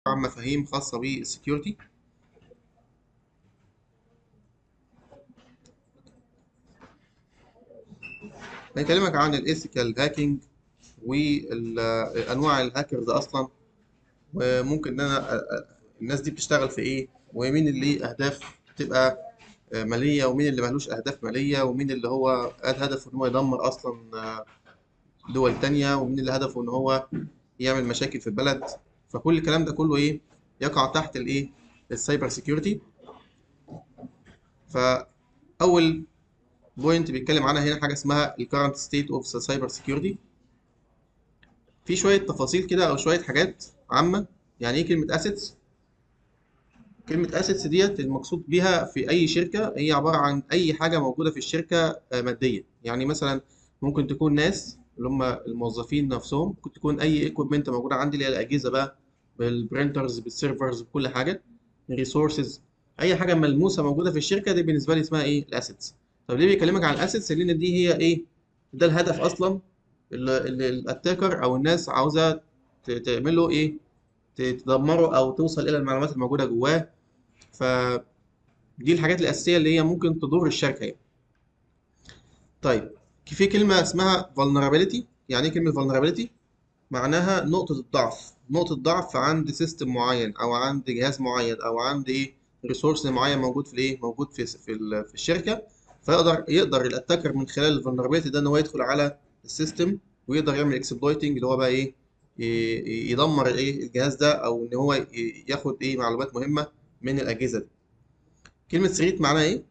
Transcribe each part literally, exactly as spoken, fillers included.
عن مفاهيم خاصة بالسكيورتي. هنكلمك عن الايثيكال هاكينج وانواع الهاكرز اصلا، وممكن ان انا الناس دي بتشتغل في ايه، ومين اللي ليه اهداف تبقى مالية، ومين اللي ملوش اهداف مالية، ومين اللي هو هدفه ان هو يدمر اصلا دول تانية، ومين اللي هدفه ان هو يعمل مشاكل في البلد. فكل الكلام ده كله ايه يقع تحت الايه السايبر سيكيورتي. فاول بوينت بيتكلم عنها هنا حاجه اسمها الكرنت ستيت اوف سايبر سيكيورتي. في شويه تفاصيل كده او شويه حاجات عامه. يعني ايه كلمه اسيتس؟ كلمه اسيتس ديت المقصود بيها في اي شركه هي عباره عن اي حاجه موجوده في الشركه آه، ماديه. يعني مثلا ممكن تكون ناس اللي هم الموظفين نفسهم، ممكن تكون اي ايكويبمنت موجوده عندي اللي هي الاجهزه بقى، بالبرنترز بالسيرفرز بكل حاجه، ريسورسز، اي حاجه ملموسه موجوده في الشركه دي بالنسبه لي اسمها ايه الاسيتس. طب ليه بيكلمك عن الاسيتس؟ لان دي هي ايه، ده الهدف اصلا اللي اللي الاتاكر او الناس عاوزه ت- تعمله ايه، ت- تدمره او توصل الى المعلومات الموجوده جواه. فدي الحاجات الاساسيه اللي هي ممكن تضر الشركه يعني. طيب، في كلمه اسمها vulnerability. يعني ايه كلمه vulnerability؟ معناها نقطه الضعف. نقطه ضعف عند سيستم معين او عند جهاز معين او عند ايه ريسورس معين موجود في الايه موجود في في, ال- في الشركه. فيقدر يقدر الاتاكر من خلال الفولنربيلتي ده ان هو يدخل على السيستم ويقدر يعمل اكسبلويتنج اللي هو بقى ايه ي- يدمر الايه الجهاز ده، او ان هو ي- ياخد ايه معلومات مهمه من الاجهزه دي. كلمه ثريت معناها ايه؟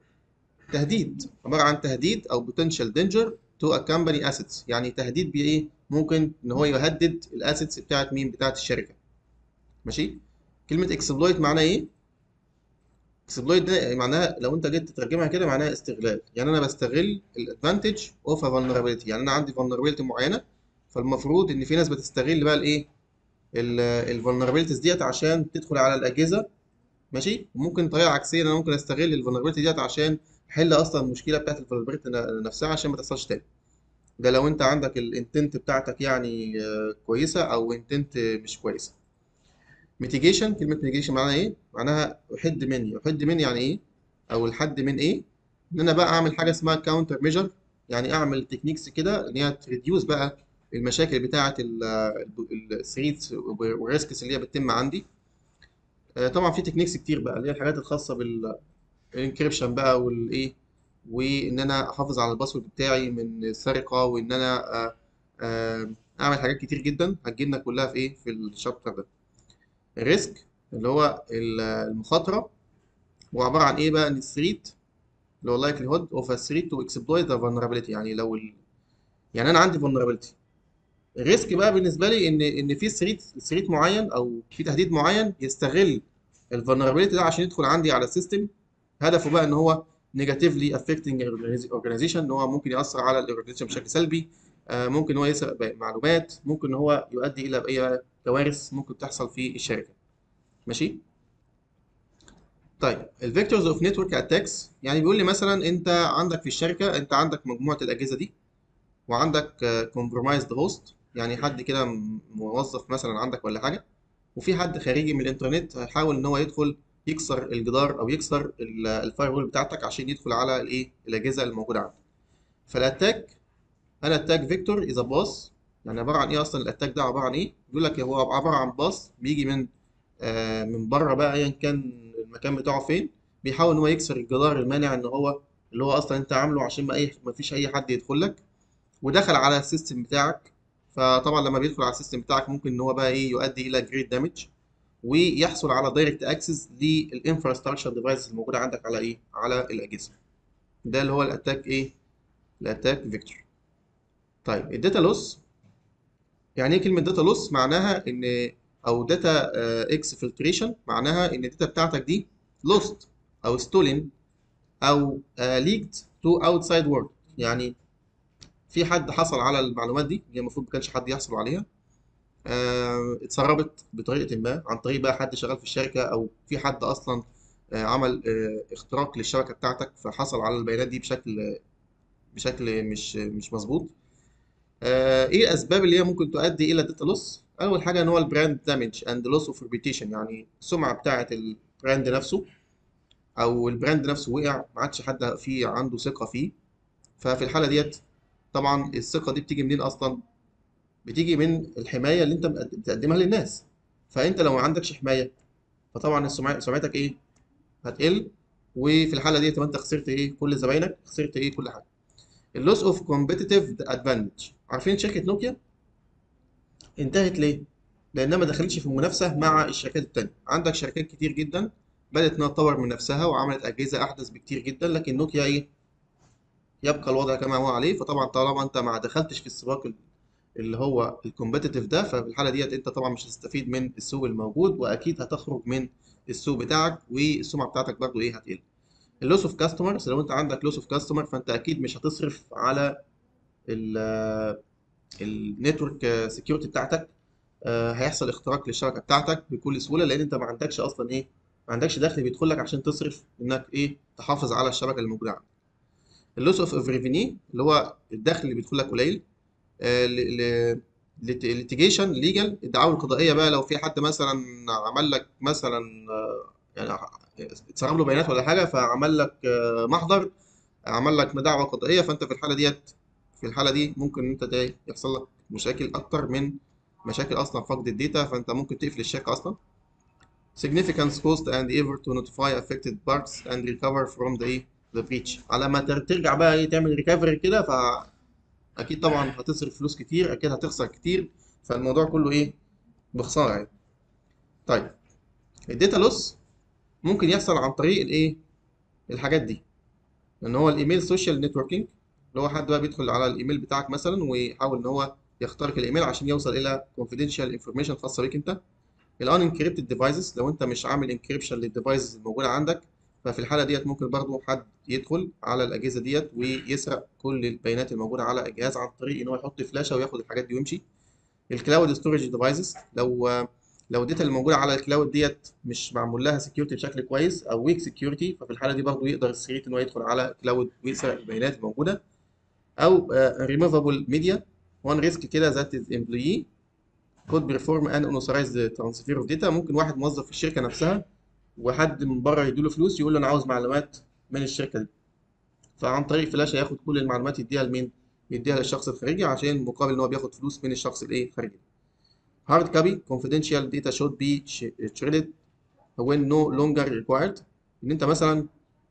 تهديد، عباره عن تهديد او potential danger to a company assets. يعني تهديد بايه، ممكن ان هو يهدد الاسيتس بتاعت مين، بتاعت الشركه. ماشي. كلمه اكسبلويت معناها ايه؟ اكسبلويت ده معناها لو انت جيت تترجمها كده معناها استغلال. يعني انا بستغل الادفانتج اوف ا vulnerability. يعني انا عندي vulnerability معينه، فالمفروض ان في ناس بتستغل بقى الايه الفولنربيلتيز ديت عشان تدخل على الاجهزه. ماشي. وممكن طريقه عكسيه، انا ممكن استغل الفولنربيلتي ديت عشان احل اصلا المشكله بتاعت الفولنربيلتي نفسها عشان ما تحصلش تاني. ده لو انت عندك الانتنت بتاعتك يعني آه، كويسه، او انتنت مش كويسه. ميتيجيشن. كلمه ميتيجيشن معناها ايه؟ معناها احد من. احد من يعني ايه، او الحد من ايه؟ ان انا بقى اعمل حاجه اسمها كاونتر ميجر. يعني اعمل تكنيكس كده ان هي تريديوس بقى المشاكل بتاعه الثريتس والريسكس اللي هي بتتم عندي. آه، طبعا في تكنيكس كتير بقى اللي هي الحاجات الخاصه بالانكريبشن بقى والايه، وان انا احافظ على الباسورد بتاعي من السرقه، وان انا آه، آه، اعمل حاجات كتير جدا هتجيلنا كلها في ايه في الشابتر ده. الريسك اللي هو ال- المخاطره، هو عباره عن ايه بقى؟ ان الثريت اللي هو likelihood of a threat to exploit the vulnerability. يعني لو ال... يعني انا عندي vulnerability. الريسك بقى بالنسبه لي ان ان في ثريت ثريت معين او في تهديد معين يستغل الفولنربيلتي ده عشان يدخل عندي على السيستم. هدفه بقى ان هو نيجاتيفلي افكتنج اورجانيزيشن، ان هو ممكن ياثر على الاورجانيزيشن بشكل سلبي. آه، ممكن هو يسرق باقي معلومات، ممكن ان هو يؤدي الى اي كوارث ممكن تحصل في الشركه. ماشي. طيب، الفيكتورز اوف نتورك اتاكس يعني بيقول لي مثلا انت عندك في الشركه، انت عندك مجموعه الاجهزه دي، وعندك كومبرومايزد هوست، يعني حد كده م- موظف مثلا عندك ولا حاجه، وفي حد خارجي من الانترنت هيحاول ان هو يدخل يكسر الجدار او يكسر الفاير وول بتاعتك عشان يدخل على الايه الاجهزه الموجوده عندك. فالاتاك، انا اتاك فيكتور اذا باص. يعني عباره عن ايه اصلا الاتاك ده؟ عباره عن ايه؟ بيقول لك هو عباره عن باص بيجي من آه من بره بقى، ايا كان المكان بتاعه فين، بيحاول ان هو يكسر الجدار المانع ان هو اللي هو اصلا انت عامله عشان ما اي ما فيش اي حد يدخل لك، ودخل على السيستم بتاعك. فطبعا لما بيدخل على السيستم بتاعك ممكن ان هو بقى ايه يؤدي الى جريد دامج، ويحصل على دايركت اكسس للانفراستراكشر ديفايسز الموجوده عندك على ايه على الاجهزه. ده اللي هو الاتاك ايه الاتاك فيكتور. طيب، الداتا لوس. يعني ايه كلمه داتا لوس؟ معناها ان او داتا اكس فلتريشن، معناها ان الداتا بتاعتك دي لوست او ستولن او ليكد تو اوتسايد وورد. يعني في حد حصل على المعلومات دي، هي المفروض ما كانش حد يحصل عليها. آه، اتسربت بطريقه ما عن طريق بقى حد شغال في الشركه، او في حد اصلا آه، عمل آه، اختراق للشبكه بتاعتك فحصل على البيانات دي بشكل بشكل مش مش مظبوط. آه، ايه الاسباب اللي هي ممكن تؤدي الى داتا لوس؟ اول حاجه ان هو البراند دامج اند لوس اوف ريبيتيشن، يعني السمعه بتاعه البراند نفسه او البراند نفسه وقع، ما عادش حد فيه عنده ثقه فيه. ففي الحاله ديت طبعا الثقه دي بتيجي منين اصلا؟ بتيجي من الحمايه اللي انت مقد- بتقدمها للناس. فانت لو ما عندكش حمايه فطبعا السمعه سمعتك ايه؟ هتقل. وفي الحاله دي تبقى انت خسرت ايه؟ كل زباينك، خسرت ايه؟ كل حاجه. اللوس اوف كومبيتيتيف ادفانتج، عارفين شركه نوكيا انتهت ليه؟ لانها ما دخلتش في المنافسه مع الشركات التانيه. عندك شركات كتير جدا بدات انها تطور من نفسها وعملت اجهزه احدث بكتير جدا، لكن نوكيا ايه؟ يبقى الوضع كما هو عليه. فطبعا طالما انت ما دخلتش في السباق اللي هو الكومبيتيتيف ده، ففي الحاله ديت انت طبعا مش هتستفيد من السوق الموجود، واكيد هتخرج من السوق بتاعك، والسمعه بتاعتك برضو ايه؟ هتقل. اللوس اوف كاستمرز، لو انت عندك لوس اوف كاستمر فانت اكيد مش هتصرف على النتورك سكيورتي بتاعتك. آه، هيحصل اختراق للشبكه بتاعتك بكل سهوله، لان انت ما عندكش اصلا ايه؟ ما عندكش دخل بيدخل لك عشان تصرف انك ايه؟ تحافظ على الشبكه اللي موجوده عندك. اللوس اوف ريفينيو اللي هو الدخل اللي بيدخل لك قليل. الليتيجيشن ليجال، الدعاوى القضائيه بقى، لو في حد مثلا عمل لك مثلا آه، يعني اتسرب له بيانات ولا حاجه، فعمل لك آه، محضر، عمل لك دعوى قضائيه، فانت في الحاله ديت في الحاله دي ممكن انت ده يحصل لك مشاكل اكتر من مشاكل اصلا فقد الداتا، فانت ممكن تقفل الشركه اصلا. significance cost and effort to notify affected parts and recover from the ايه the breach. على ما تر- ترجع بقى ايه تعمل ريكفري كده، فاكيد طبعا هتصرف فلوس كتير، اكيد هتخسر كتير، فالموضوع كله ايه؟ بخساره يعني. طيب الداتا لوس ممكن يحصل عن طريق الايه؟ الحاجات دي، ان هو الايميل سوشيال نتوركينج، اللي هو حد بقى بيدخل على الايميل بتاعك مثلا ويحاول ان هو يخترق الايميل عشان يوصل الى confidential انفورميشن خاصه بيك انت. الان انكريبتد ديفايسز، لو انت مش عامل انكريبشن للديفايسز الموجوده عندك، ففي الحاله ديت ممكن برضو حد يدخل على الاجهزه ديت ويسرق كل البيانات الموجوده على الجهاز عن طريق ان هو يحط فلاشه وياخد الحاجات دي ويمشي. الكلاود ستورج ديفايسز، لو لو الداتا اللي موجوده على الكلاود ديت مش معمول لها سكيورتي بشكل كويس او ويك سكيورتي، ففي الحاله دي برضو يقدر الثريت ان هو يدخل على الكلاود ويسرق البيانات الموجوده. او ريموفابل ميديا، وان ريسك كده ذات امبلوي كود بيرفورم ان unauthorized ترانسفير اوف داتا، ممكن واحد موظف في الشركه نفسها وحد من بره يديله فلوس يقول له انا عاوز معلومات من الشركه دي، فعن طريق فلاشه ياخد كل المعلومات يديها لمين؟ يديها للشخص الخارجي عشان مقابل ان هو بياخد فلوس من الشخص الايه؟ الخارجي. هارد كوبي confidential data should be shredded when no longer required، ان انت مثلا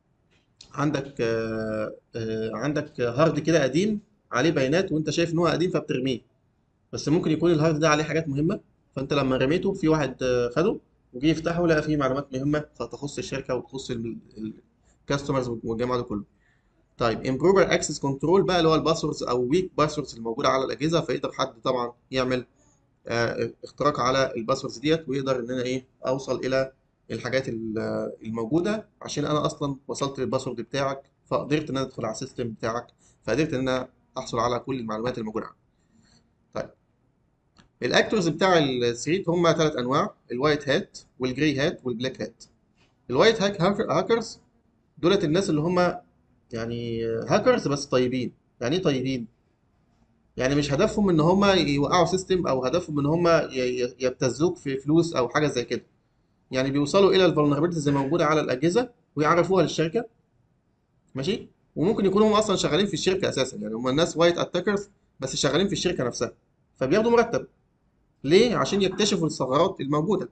عندك آه، آه، عندك هارد كده قديم عليه بيانات وانت شايف ان هو قديم فبترميه، بس ممكن يكون الهارد ده عليه حاجات مهمة، فانت لما رميته في واحد آه، خده وجي يفتحه لقى فيه معلومات مهمة فتخص الشركة وتخص الكاستمرز والجماعة ده كله. طيب improper access control بقى، اللي هو الباسوردز او ويك باسوردز الموجودة على الأجهزة، فيقدر حد طبعا يعمل آه، اختراق على الباسوردز ديت ويقدر ان انا ايه؟ اوصل الى الحاجات ال- آه، الموجودة، عشان انا اصلا وصلت للباسورد بتاعك فقدرت ان انا ادخل على السيستم بتاعك، فقدرت ان انا احصل على كل المعلومات الموجودة عندك. طيب الاكتورز بتاع الثريد هم ثلاث انواع: الوايت هات والجري هات والبلاك هات. الوايت هاك هاكرز دولت الناس اللي هم يعني هاكرز بس طيبين. يعني ايه طيبين؟ يعني مش هدفهم ان هم يوقعوا سيستم او هدفهم ان هم ي- ي- يبتزوك في فلوس او حاجه زي كده. يعني بيوصلوا الى الفولنربيلتيز اللي موجوده على الاجهزه ويعرفوها للشركه، ماشي. وممكن يكونوا هم اصلا شغالين في الشركه اساسا، يعني هم الناس وايت اتاكرز بس شغالين في الشركه نفسها، فبياخدوا مرتب ليه؟ عشان يكتشفوا الثغرات الموجوده،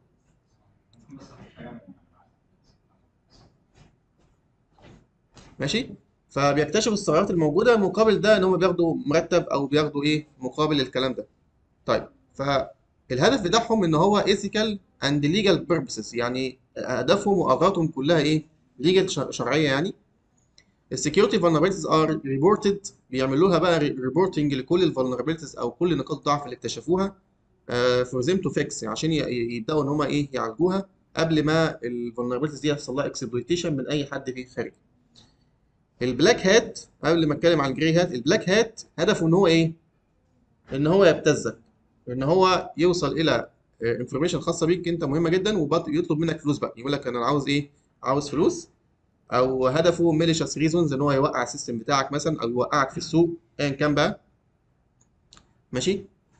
ماشي. فبيكتشفوا الثغرات الموجوده مقابل ده ان هم بياخدوا مرتب او بياخدوا ايه مقابل الكلام ده. طيب فالهدف بتاعهم ان هو ethical and legal purposes، يعني اهدافهم واغراضهم كلها ايه؟ legal شرعيه يعني. السكيورتي vulnerabilities are reported، بيعملوا لها بقى ريبورتنج لكل الفولنربيلتيز او كل نقاط الضعف اللي اكتشفوها آه، for them to fix، عشان ي- يبداوا ان هم ايه؟ يعالجوها قبل ما الفولنربيلتيز دي يحصل لها اكسبلويتيشن من اي حد في الخارج. البلاك هات، قبل ما اتكلم عن الجري هات، البلاك هات هدفه ان هو ايه؟ ان هو يبتزك، ان هو يوصل الى انفورميشن خاصه بيك انت مهمه جدا ويطلب منك فلوس بقى، يقول لك انا عاوز ايه؟ عاوز فلوس. او هدفه ميليشيس ريزونز، ان هو يوقع السيستم بتاعك مثلا او يوقعك في السوق ايا كان بقى، ماشي.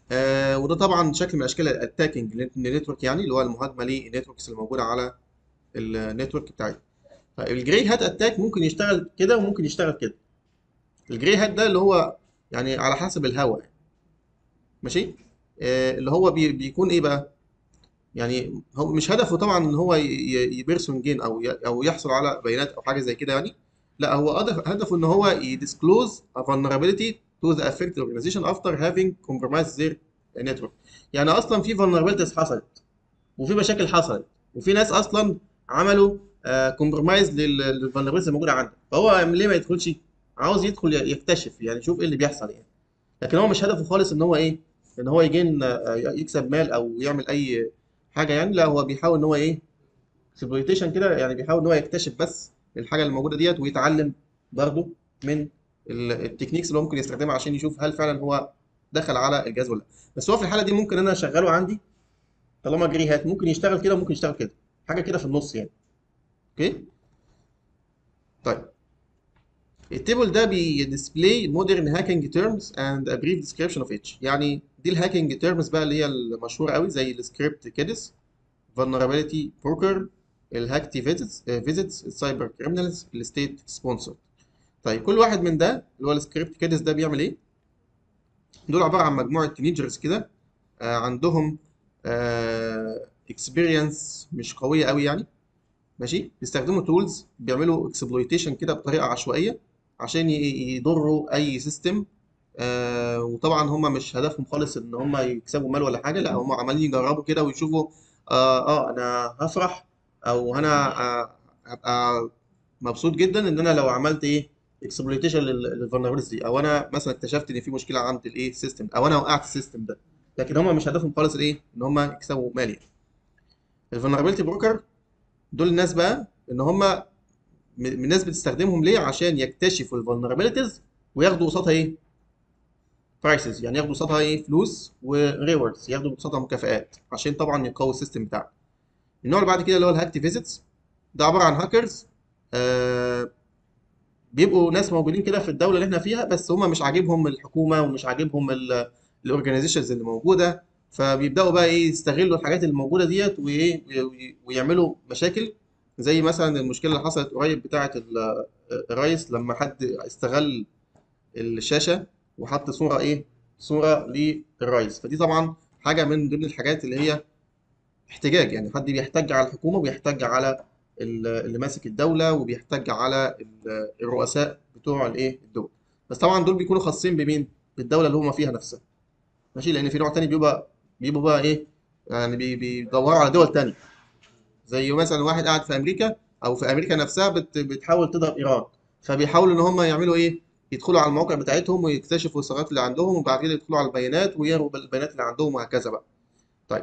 آه وده طبعا شكل من اشكال الاتاكينج نتورك، يعني اللي هو المهاجمه للنتوركس اللي موجوده على النتورك بتاعتنا. طيب الجراي هات اتاك ممكن يشتغل كده وممكن يشتغل كده. الجراي هات ده اللي هو يعني على حسب الهوا، ماشي. آه اللي هو بي بيكون ايه بقى، يعني هو مش هدفه طبعا ان هو يبيرسون جين او ي- او يحصل على بيانات او حاجه زي كده يعني. لا، هو هدف هدفه ان هو يدisclose a vulnerability to the affected organization after having compromised their network. يعني اصلا في vulnerabilities حصلت وفي مشاكل حصلت وفي ناس اصلا عملوا كومبرومايز للفولنربيلتيز الموجوده عندك، فهو ليه ما يدخلش؟ عاوز يدخل يكتشف، يعني يشوف ايه اللي بيحصل يعني. لكن هو مش هدفه خالص ان هو ايه، ان هو يجين آه، يكسب مال او يعمل اي حاجه يعني. لا، هو بيحاول ان هو ايه، اكسبلويتيشن كده، يعني بيحاول ان هو يكتشف بس الحاجه اللي موجوده ديت ويتعلم برضه من ال- التكنيكس اللي هو ممكن يستخدمها عشان يشوف هل فعلا هو دخل على الجهاز ولا لا. بس هو في الحاله دي ممكن انا اشغله عندي طالما جري هات، ممكن يشتغل كده وممكن يشتغل كده، حاجه كده في النص يعني. اوكي. طيب التيبل ده بيديسبلاي مودرن هاكينج تيرمز اند ا بريف ديسكريبشن اوف اتش. يعني دي الهاكينج تيرمز بقى اللي هي المشهوره قوي، زي السكريبت كيدس، vulnerability broker، الهاكتي فيزيتس فيزيتس السايبر كريمنالز، الستيت سبونسر. طيب كل واحد من ده اللي هو السكريبت كيدس ده بيعمل ايه؟ دول عباره عن مجموعه تينيجرز كده، آه، عندهم اكسبيرينس مش قويه قوي يعني، ماشي. بيستخدموا تولز بيعملوا اكسبلويتيشن كده بطريقه عشوائيه عشان ي- يضروا اي سيستم. آه وطبعا هم مش هدفهم خالص ان هم يكسبوا مال ولا حاجه، لا هم عمالين يجربوا كده ويشوفوا اه, آه انا هفرح او انا آه هبقى مبسوط جدا ان انا لو عملت ايه اكسبلويتيشن للفولنربيلتي دي، او انا مثلا اكتشفت ان في مشكله عند الايه سيستم، او انا وقعت السيستم ده. لكن هم مش هدفهم خالص الايه ان هم يكسبوا مال يعني. الفولنربيلتي بروكر دول الناس بقى ان هم م- الناس بتستخدمهم ليه؟ عشان يكتشفوا الفولنربيلتيز وياخدوا قصادها ايه؟ برايسز، يعني ياخدوا قصادها ايه؟ فلوس وريوردز، ياخدوا قصادها مكافآت عشان طبعا يقوي السيستم بتاعك. النوع اللي بعد كده اللي هو الهاكتي فيزيتس، ده عباره عن هاكرز، آه بيبقوا ناس موجودين كده في الدوله اللي احنا فيها، بس هم مش عاجبهم الحكومه ومش عاجبهم الاورجنايزيشنز اللي موجوده، فبيبداوا بقى ايه يستغلوا الحاجات اللي موجوده ديت وايه وي- ويعملوا مشاكل. زي مثلا المشكله اللي حصلت قريب بتاعه ال- الرئيس لما حد استغل الشاشه وحط صوره ايه، صوره للرئيس. فدي طبعا حاجه من ضمن الحاجات اللي هي احتجاج، يعني حد بيحتج على الحكومه وبيحتج على ال- اللي ماسك الدوله وبيحتج على ال- الرؤساء بتوع الايه الدول. بس طبعا دول بيكونوا خاصين بمين؟ بالدوله اللي هم فيها نفسها، ماشي. لان في نوع تاني بيبقى بيبقوا بقى ايه، يعني بي- بيدوروا على دول تانية، زي مثلا واحد قاعد في امريكا او في امريكا نفسها بت بتحاول تضرب ايران، فبيحاولوا ان هم يعملوا ايه، يدخلوا على المواقع بتاعتهم ويكتشفوا الثغرات اللي عندهم وبعد كده يدخلوا على البيانات ويقروا البيانات اللي عندهم وهكذا بقى. طيب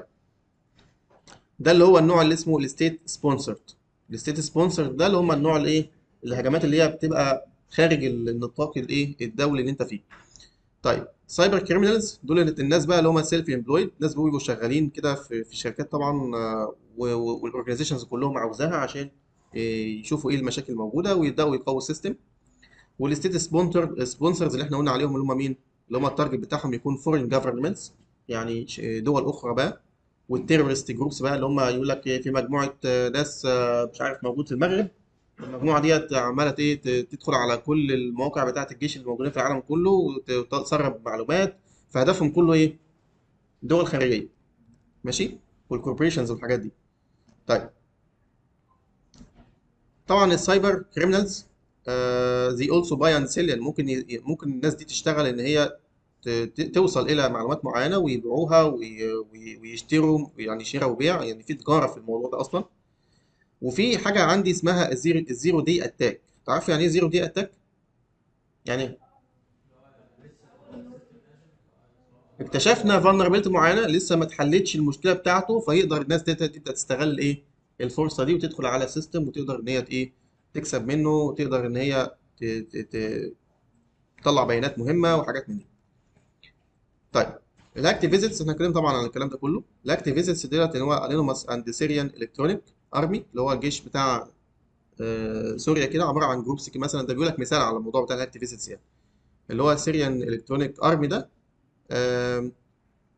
ده اللي هو النوع اللي اسمه الستيت سبونسرد. الستيت سبونسرد ده اللي هم النوع الايه، الهجمات اللي هي بتبقى خارج النطاق الايه الدولي اللي انت فيه. طيب سايبر كريمنالز دول الناس بقى اللي هم سيلف امبلويد، ناس بيبقوا شغالين كده في في شركات طبعا، والاورجنايزيشنز كلهم عاوزاها عشان آه، يشوفوا ايه المشاكل الموجوده ويبداوا يقووا السيستم. والستيت سبونسر سبونسرز اللي احنا قلنا عليهم اللي هم مين؟ اللي هم التارجت بتاعهم يكون فورين جفرمنتس، يعني ش- دول اخرى بقى. والتيرورست جروبس بقى اللي هم يقول لك في مجموعه آه، ناس آه، مش عارف موجود في المغرب، المجموعه ديت عماله ايه ت- تدخل على كل المواقع بتاعه الجيش اللي موجودين في العالم كله وت- وتسرب معلومات. فهدفهم كله ايه؟ دول خارجيه، ماشي، والكوربريشنز والحاجات دي. طيب طبعا السايبر كريمنالز they also buy and sell، يعني ممكن ي- ممكن الناس دي تشتغل ان هي ت- ت- توصل الى معلومات معينه ويبيعوها وي- وي- ويشتروا، يعني شراء وبيع، يعني في تجاره في الموضوع ده اصلا. وفي حاجه عندي اسمها الزيرو الزيرو دي اتاك. تعرف يعني ايه زيرو دي اتاك؟ يعني اكتشفنا فولنربيلتي معينه لسه ما اتحلتش المشكله بتاعته، فيقدر الناس تبدا تبدأ تستغل ايه الفرصه دي وتدخل على السيستم وتقدر ان هي ايه تكسب منه، وتقدر ان هي ت- ت- ت- تطلع بيانات مهمه وحاجات من دي. طيب الاكتيف فيزيتس احنا اتكلمنا طبعا عن الكلام ده كله. الاكتيف فيزيتس ديت اللي هو انونيموس اند سيريان الكترونيك ارمي، اللي هو الجيش بتاع آه، سوريا كده، عباره عن جروبس كده مثلا. ده بيقول لك مثال على الموضوع بتاع الاكتيف فيزيتس يعني. اللي هو سيريان الكترونيك ارمي ده، آم،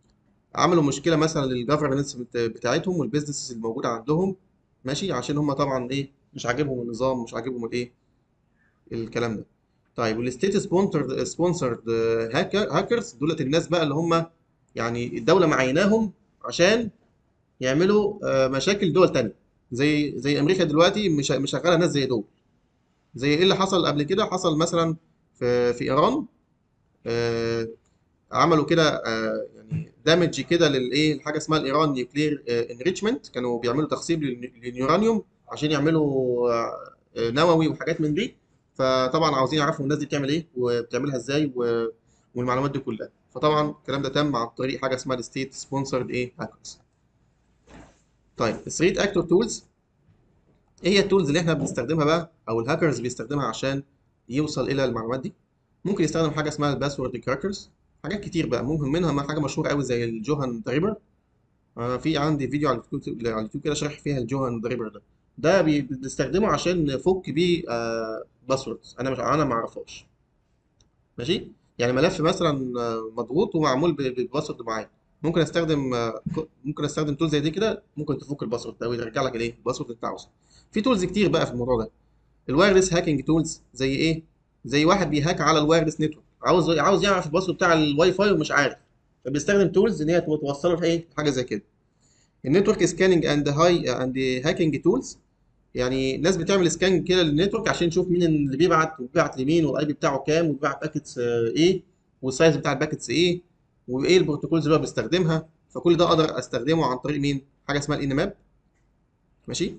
عملوا مشكله مثلا للجفرنس بتاعتهم والبيزنس الموجوده عندهم، ماشي، عشان هم طبعا ايه مش عاجبهم النظام، مش عاجبهم الايه الكلام ده. طيب والستيت سبونسرد سبونسرد هاكرز دولت الناس بقى اللي هم يعني الدوله معيناهم عشان يعملوا آه، مشاكل دول تانية، زي زي امريكا دلوقتي مش مشغله ناس زي دول. زي ايه اللي حصل قبل كده؟ حصل مثلا في في ايران، آه، عملوا كده آه، يعني دامج كده للايه حاجه اسمها الايران نيوكلير انريتشمنت، كانوا بيعملوا تخصيب للن- لليورانيوم عشان يعملوا آه، آه، نووي وحاجات من دي. فطبعا عاوزين يعرفوا الناس دي بتعمل ايه وبتعملها ازاي و- والمعلومات دي كلها. فطبعا الكلام ده تم عن طريق حاجه اسمها الستيت سبونسرد ايه هاكرز. طيب الثريت اكتور تولز، ايه هي التولز اللي احنا بنستخدمها بقى او الهاكرز بيستخدمها عشان يوصل الى المعلومات دي؟ ممكن يستخدم حاجه اسمها الباسورد كراكرز. حاجات كتير بقى، ممكن منها ما حاجه مشهوره قوي زي الجوهان دريبر. انا في عندي فيديو على اليوتيوب على اليوتيوب كده شارح فيها الجوهان دريبر ده. ده بي- بنستخدمه عشان نفك بيه آه باسوردز انا مش انا ما اعرفهاش، ماشي. يعني ملف مثلا آه، مضغوط ومعمول ب- بباسورد معين، ممكن استخدم آه، ك- ممكن استخدم تول زي دي كده، ممكن تفك الباسورد ده ويرجع لك الايه الباسورد اللي انت عاوزه. في تولز كتير بقى في الموضوع ده. الوايرلس هاكينج تولز زي ايه؟ زي واحد بيهاك على الوايرلس نتورك، عاوز عاوز يعرف الباسورد بتاع الواي فاي ومش عارف، فبيستخدم تولز ان هي توصله لايه حاجه زي كده. النتورك سكاننج اند هاي اند هاكينج تولز، يعني ناس بتعمل سكان كده للنتورك عشان نشوف مين اللي بيبعت وبيبعت لمين والاي بي بتاعه كام وبيبعت باكيتس ايه والسايز بتاع الباكيتس ايه وايه البروتوكولز اللي هو بيستخدمها. فكل ده اقدر استخدمه عن طريق مين؟ حاجه اسمها الان ماب، ماشي.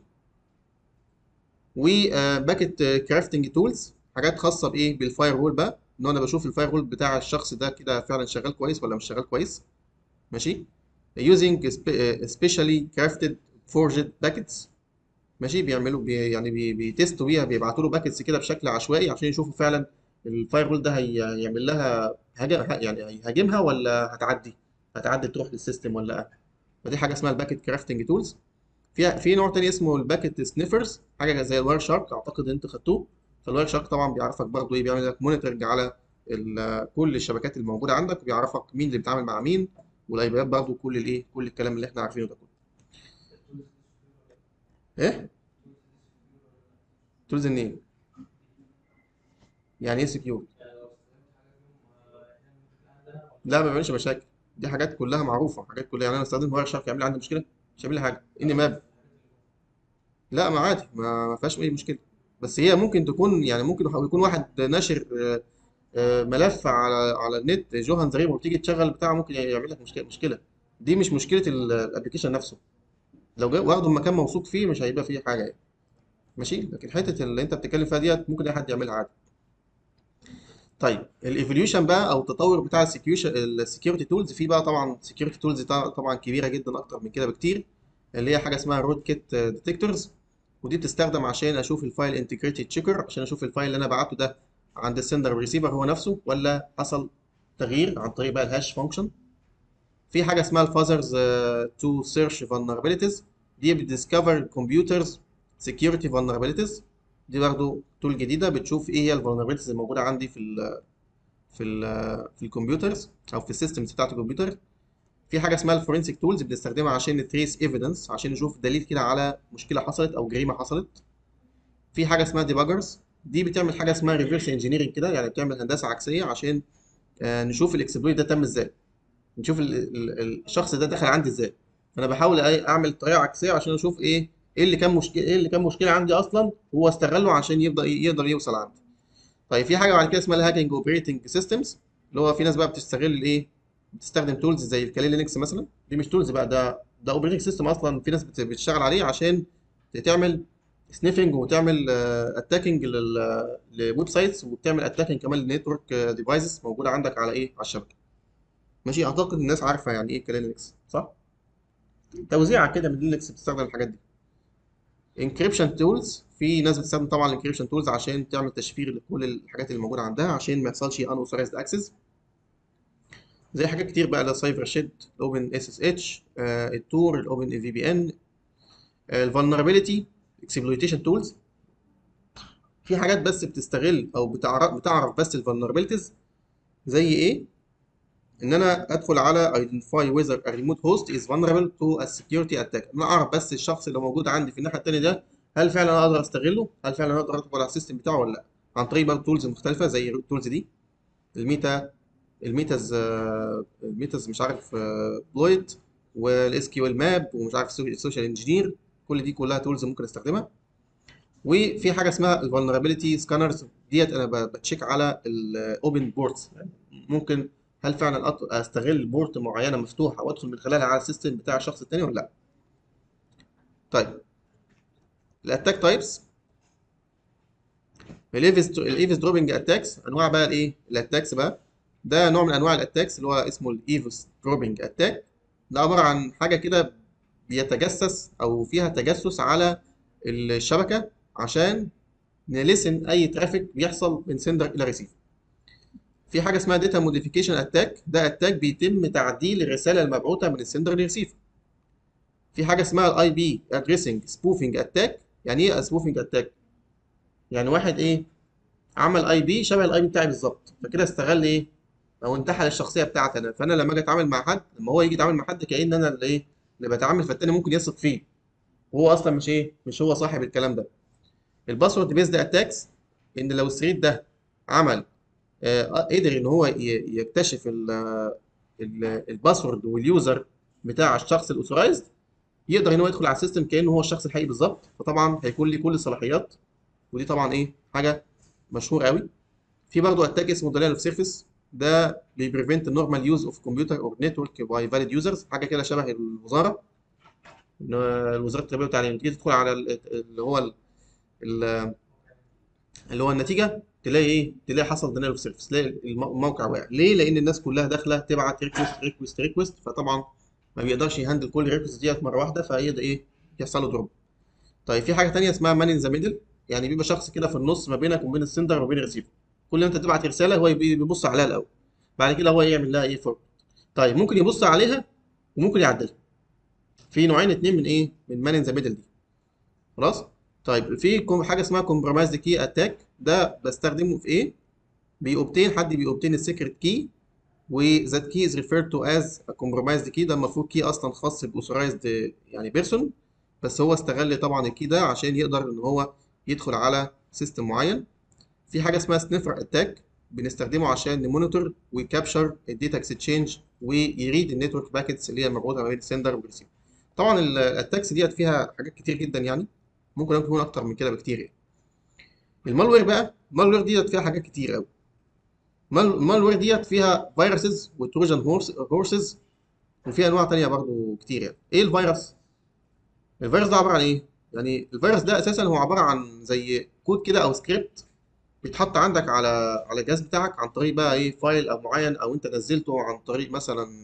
وباكيت كرافتنج تولز، حاجات خاصه بايه بالفاير وول بقى، ان انا بشوف الفاير وول بتاع الشخص ده كده فعلا شغال كويس ولا مش شغال كويس، ماشي. using spe- specially crafted forged packets، ماشي. بيعملوا بي يعني بي بيتستوا بيها، بيبعتوا له باكتس كده بشكل عشوائي عشان يشوفوا فعلا الفاير وول ده هي- هيعمل لها هجم، يعني هيهاجمها ولا هتعدي، هتعدي تروح للسيستم ولا لا. فدي حاجه اسمها الباكت كرافتنج تولز. في في نوع تاني اسمه الباكت سنيفرز، حاجه زي الواير شارك، اعتقد ان انت خدتوه. فالواير شارك طبعا بيعرفك برضه ايه، بيعمل لك مونيتورنج على ال- كل الشبكات الموجوده عندك، وبيعرفك مين اللي بيتعامل مع مين والاي بيات برضه، كل الايه كل الكلام اللي احنا عارفينه ده كله. ايه تولز النيم؟ يعني ايه سكيور؟ لا ما بيعملش مشاكل، دي حاجات كلها معروفه، حاجات كلها يعني انا استخدم واير شارك يعمل لي عندي مشكله؟ مش هيعمل لي حاجه. اني ماب، لا ما عادي، ما ما فيهاش اي مشكله. بس هي ممكن تكون يعني ممكن يكون واحد ناشر آه، آه، ملف على على النت جوهان زريب وتيجي تشغل بتاعه، ممكن يعمل لك مشكله مشكله دي مش مشكله الابلكيشن نفسه، لو جا- واخده مكان موثوق فيه مش هيبقى فيه حاجه يعني، ماشي. لكن حته اللي انت بتتكلم فيها ديت ممكن اي حد يعملها عادي. طيب الايفوليوشن بقى او التطور بتاع السكيورتي تولز، في بقى طبعا سكيورتي تولز طبعا كبيره جدا اكتر من كده بكتير، اللي هي حاجه اسمها روت كيت ديتكتورز. ودي بتستخدم عشان اشوف الفايل انتجريتي تشيكر، عشان اشوف الفايل اللي انا بعته ده عند السندر والريسيفر هو نفسه ولا حصل تغيير عن طريق بقى الهاش فانكشن. في حاجه اسمها الفازرز تو سيرش vulnerabilities، دي بتديسكفر كمبيوترز سكيورتي vulnerabilities. دي برضه تول جديده بتشوف ايه هي الفولنربيلتيز الموجوده عندي في ال في ال في الكمبيوترز او في السيستمز بتاعت الكمبيوتر. في حاجه اسمها الفورنسيك تولز بنستخدمها عشان نتريس ايفيدنس، عشان نشوف دليل كده على مشكله حصلت او جريمه حصلت. في حاجه اسمها ديباجرز، دي بتعمل حاجه اسمها ريفرس انجينيرنج كده، يعني بتعمل هندسه عكسيه عشان آه، نشوف الاكسبلويت ده تم ازاي، نشوف ال- ال- الشخص ده دخل عندي ازاي. فانا بحاول أي- اعمل طريقه عكسيه عشان اشوف ايه ايه اللي كان مشكله ايه اللي كان مشكله عندي اصلا هو استغله عشان يقدر يقدر يوصل عندي. طيب في حاجه بعد كده اسمها الهاكينج اوبريتنج سيستمز، اللي هو في ناس بقى بتستغل الايه، بتستخدم تولز زي الكالي لينكس مثلا. دي مش تولز بقى، ده ده اوبريتنج سيستم اصلا، في ناس بت- بتشتغل عليه عشان تعمل سنيفنج وتعمل اتاكينج للويب سايتس، وبتعمل اتاكينج كمان للنتورك ديفايسز موجوده عندك على ايه على الشبكه، ماشي. اعتقد الناس عارفه يعني ايه كالي لينكس صح؟ توزيعه كده من لينكس بتستخدم الحاجات دي. انكريبشن تولز، في ناس بتستخدم طبعا الانكريبشن تولز عشان تعمل تشفير لكل الحاجات اللي موجوده عندها عشان ما يحصلش ان اوثرايزد اكسس. زي حاجات كتير بقى، ده سايفر شيد، الاوبن اس اس اتش، التور، الاوبن اي في بي ان، الفولنربيلتي اكسبلويتيشن تولز. في حاجات بس بتستغل او بتعرف بتعرف بس الفولنربيلتيز، زي ايه؟ ان انا ادخل على identify whether a remote host is vulnerable to a security attack. انا اعرف بس الشخص اللي موجود عندي في الناحيه الثانيه ده هل فعلا انا اقدر استغله، هل فعلا انا اقدر ادخل على السيستم بتاعه ولا لا، عن طريق بقى تولز مختلفه زي التولز دي، الميتا الميتاز آه، الميتاز مش عارف بلويت، والاس كيو ال ماب، ومش عارف السوشيال انجينير. كل دي كلها تولز ممكن استخدمها. وفي حاجه اسمها الفولنربيلتي سكانرز ديت، انا ب- بتشيك على الاوبن بورتس، ممكن هل فعلا أط- استغل بورت معينه مفتوحه وادخل من خلالها على السيستم بتاع الشخص التاني ولا لا. طيب الاتاك تايبس، الايفز دروبنج اتاكس، انواع بقى الايه الاتاكس بقى. ده نوع من انواع الاتاكس اللي هو اسمه الايفز دروبنج اتاك. ده عباره عن حاجه كده بيتجسس او فيها تجسس على الشبكه عشان نلسن اي ترافيك بيحصل من سندر الى ريسيفر. في حاجه اسمها داتا موديفيكيشن اتاك، ده اتاك بيتم تعديل الرساله المبعوثه من السندر للريسيفر. في حاجه اسمها الاي بي ادريسنج سبوفنج اتاك. يعني ايه سبوفنج اتاك؟ يعني واحد ايه عمل اي بي شبه الاي بي بتاعي بالظبط، فكده استغل ايه او انتحل الشخصيه بتاعتي انا. فانا لما اجي اتعامل مع حد، لما هو يجي يتعامل مع حد كأن انا اللي ايه اللي بتعامل، فالتاني ممكن يثق فيه وهو اصلا مش ايه مش هو صاحب الكلام ده. الباسورد بيزد اتاكس، ان لو الثريد ده عمل آه، قدر ان هو ي- يكتشف ال- ال- الباسورد واليوزر بتاع الشخص الاوثرايزد، يقدر ان هو يدخل على السيستم كانه هو الشخص الحقيقي بالظبط، فطبعا هيكون ليه كل الصلاحيات. ودي طبعا ايه حاجه مشهور قوي. في برضه اتاك اسمه دينايل اوف سيرفيس، ده بيبريفنت النورمال يوز اوف كمبيوتر اور نتورك باي فاليد يوزرز، حاجه كده شبه الوزاره، إن وزاره التربيه والتعليم تيجي تدخل على ال- اللي هو ال- ال- اللي هو النتيجه تلاقي ايه تلاقي حصل دينايل اوف سيرفيس، تلاقي الم- الموقع واقع. ليه؟ لان الناس كلها داخله تبعت ريكوست ريكوست ريكوست، فطبعا ما بيقدرش يهندل كل الريكوست ديت مره واحده، فيقدر ايه يحصل له دروب. طيب في حاجه تانيه اسمها مان ان ذا ميدل، يعني بيبقى شخص كده في النص ما بينك وبين السندر وما بين الريسيفر. كل ما انت تبعت رساله هو يبي- بيبص عليها الاول، بعد كده هو يعمل لها ايه فورورد. طيب ممكن يبص عليها وممكن يعدلها. في نوعين اتنين من ايه من مان ان ذا ميدل دي. خلاص. طيب في كم- حاجه اسمها كومبرومايز كي اتاك، ده بستخدمه في ايه؟ بيوبتين حد بيوبتين السيكريت كي، وذات كي از ريفيرد تو از كومبرومايزد كي. ده المفروض كي اصلا خاص باوثرايزد يعني بيرسون، بس هو استغل طبعا الكي ده عشان يقدر ان هو يدخل على سيستم معين. في حاجه اسمها سنيفر اتاك، بنستخدمه عشان نمونيتور ويكابشر الداتا اكسشينج ويريد النتورك باكيتس اللي هي مربوطه ما بين السندر والريسيفر. طبعا الاتاكس ديت فيها حاجات كتير جدا، يعني ممكن يكون اكتر من كده بكتير يعني. المالوير بقى، المالوير ديت فيها حاجات كتير قوي. المالوير ديت فيها فيروسز وتروجان هورس هورسز، وفي انواع تانية برضو كتير يعني. ايه الفيروس؟ الفيروس ده عباره عن ايه؟ يعني الفيروس ده اساسا هو عباره عن زي كود كده او سكريبت بيتحط عندك على على الجهاز بتاعك عن طريق بقى ايه فايل او معين، او انت نزلته عن طريق مثلا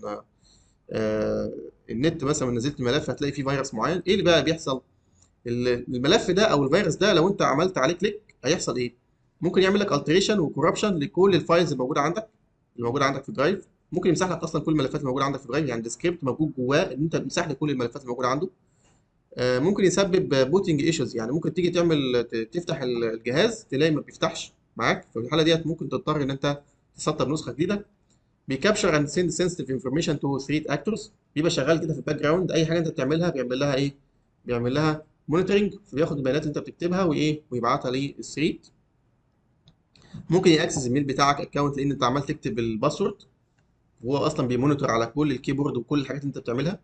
آه النت، مثلا نزلت ملف هتلاقي فيه فيروس معين. ايه اللي بقى بيحصل؟ ال- الملف ده او الفيروس ده لو انت عملت عليه كليك هيحصل ايه؟ ممكن يعمل لك التريشن وكوربشن لكل الفايلز الموجوده عندك، اللي موجوده عندك في الدرايف. ممكن يمسح لك اصلا كل الملفات الموجوده عندك في الدرايف، يعني السكريبت موجود جواه ان انت تمسح لك كل الملفات الموجوده عنده. آه، ممكن يسبب بوتنج ايشوز، يعني ممكن تيجي تعمل ت- تفتح ال- الجهاز تلاقي ما بيفتحش معاك، ففي الحاله ديت ممكن تضطر ان انت تسطب نسخه جديده. بيكابشر اند سند سنسيتيف انفورميشن تو ثريت اكتورز، بيبقى شغال كده في الباك جراوند، اي حاجه انت بتعملها بيعمل لها ايه بيعمل لها مونيتورنج، فبياخد البيانات اللي انت بتكتبها وايه ويبعتها للثريت. ممكن ياكسس الميل بتاعك اكونت لان انت عمال تكتب الباسورد، وهو اصلا بيمونيتور على كل الكيبورد وكل الحاجات اللي انت بتعملها.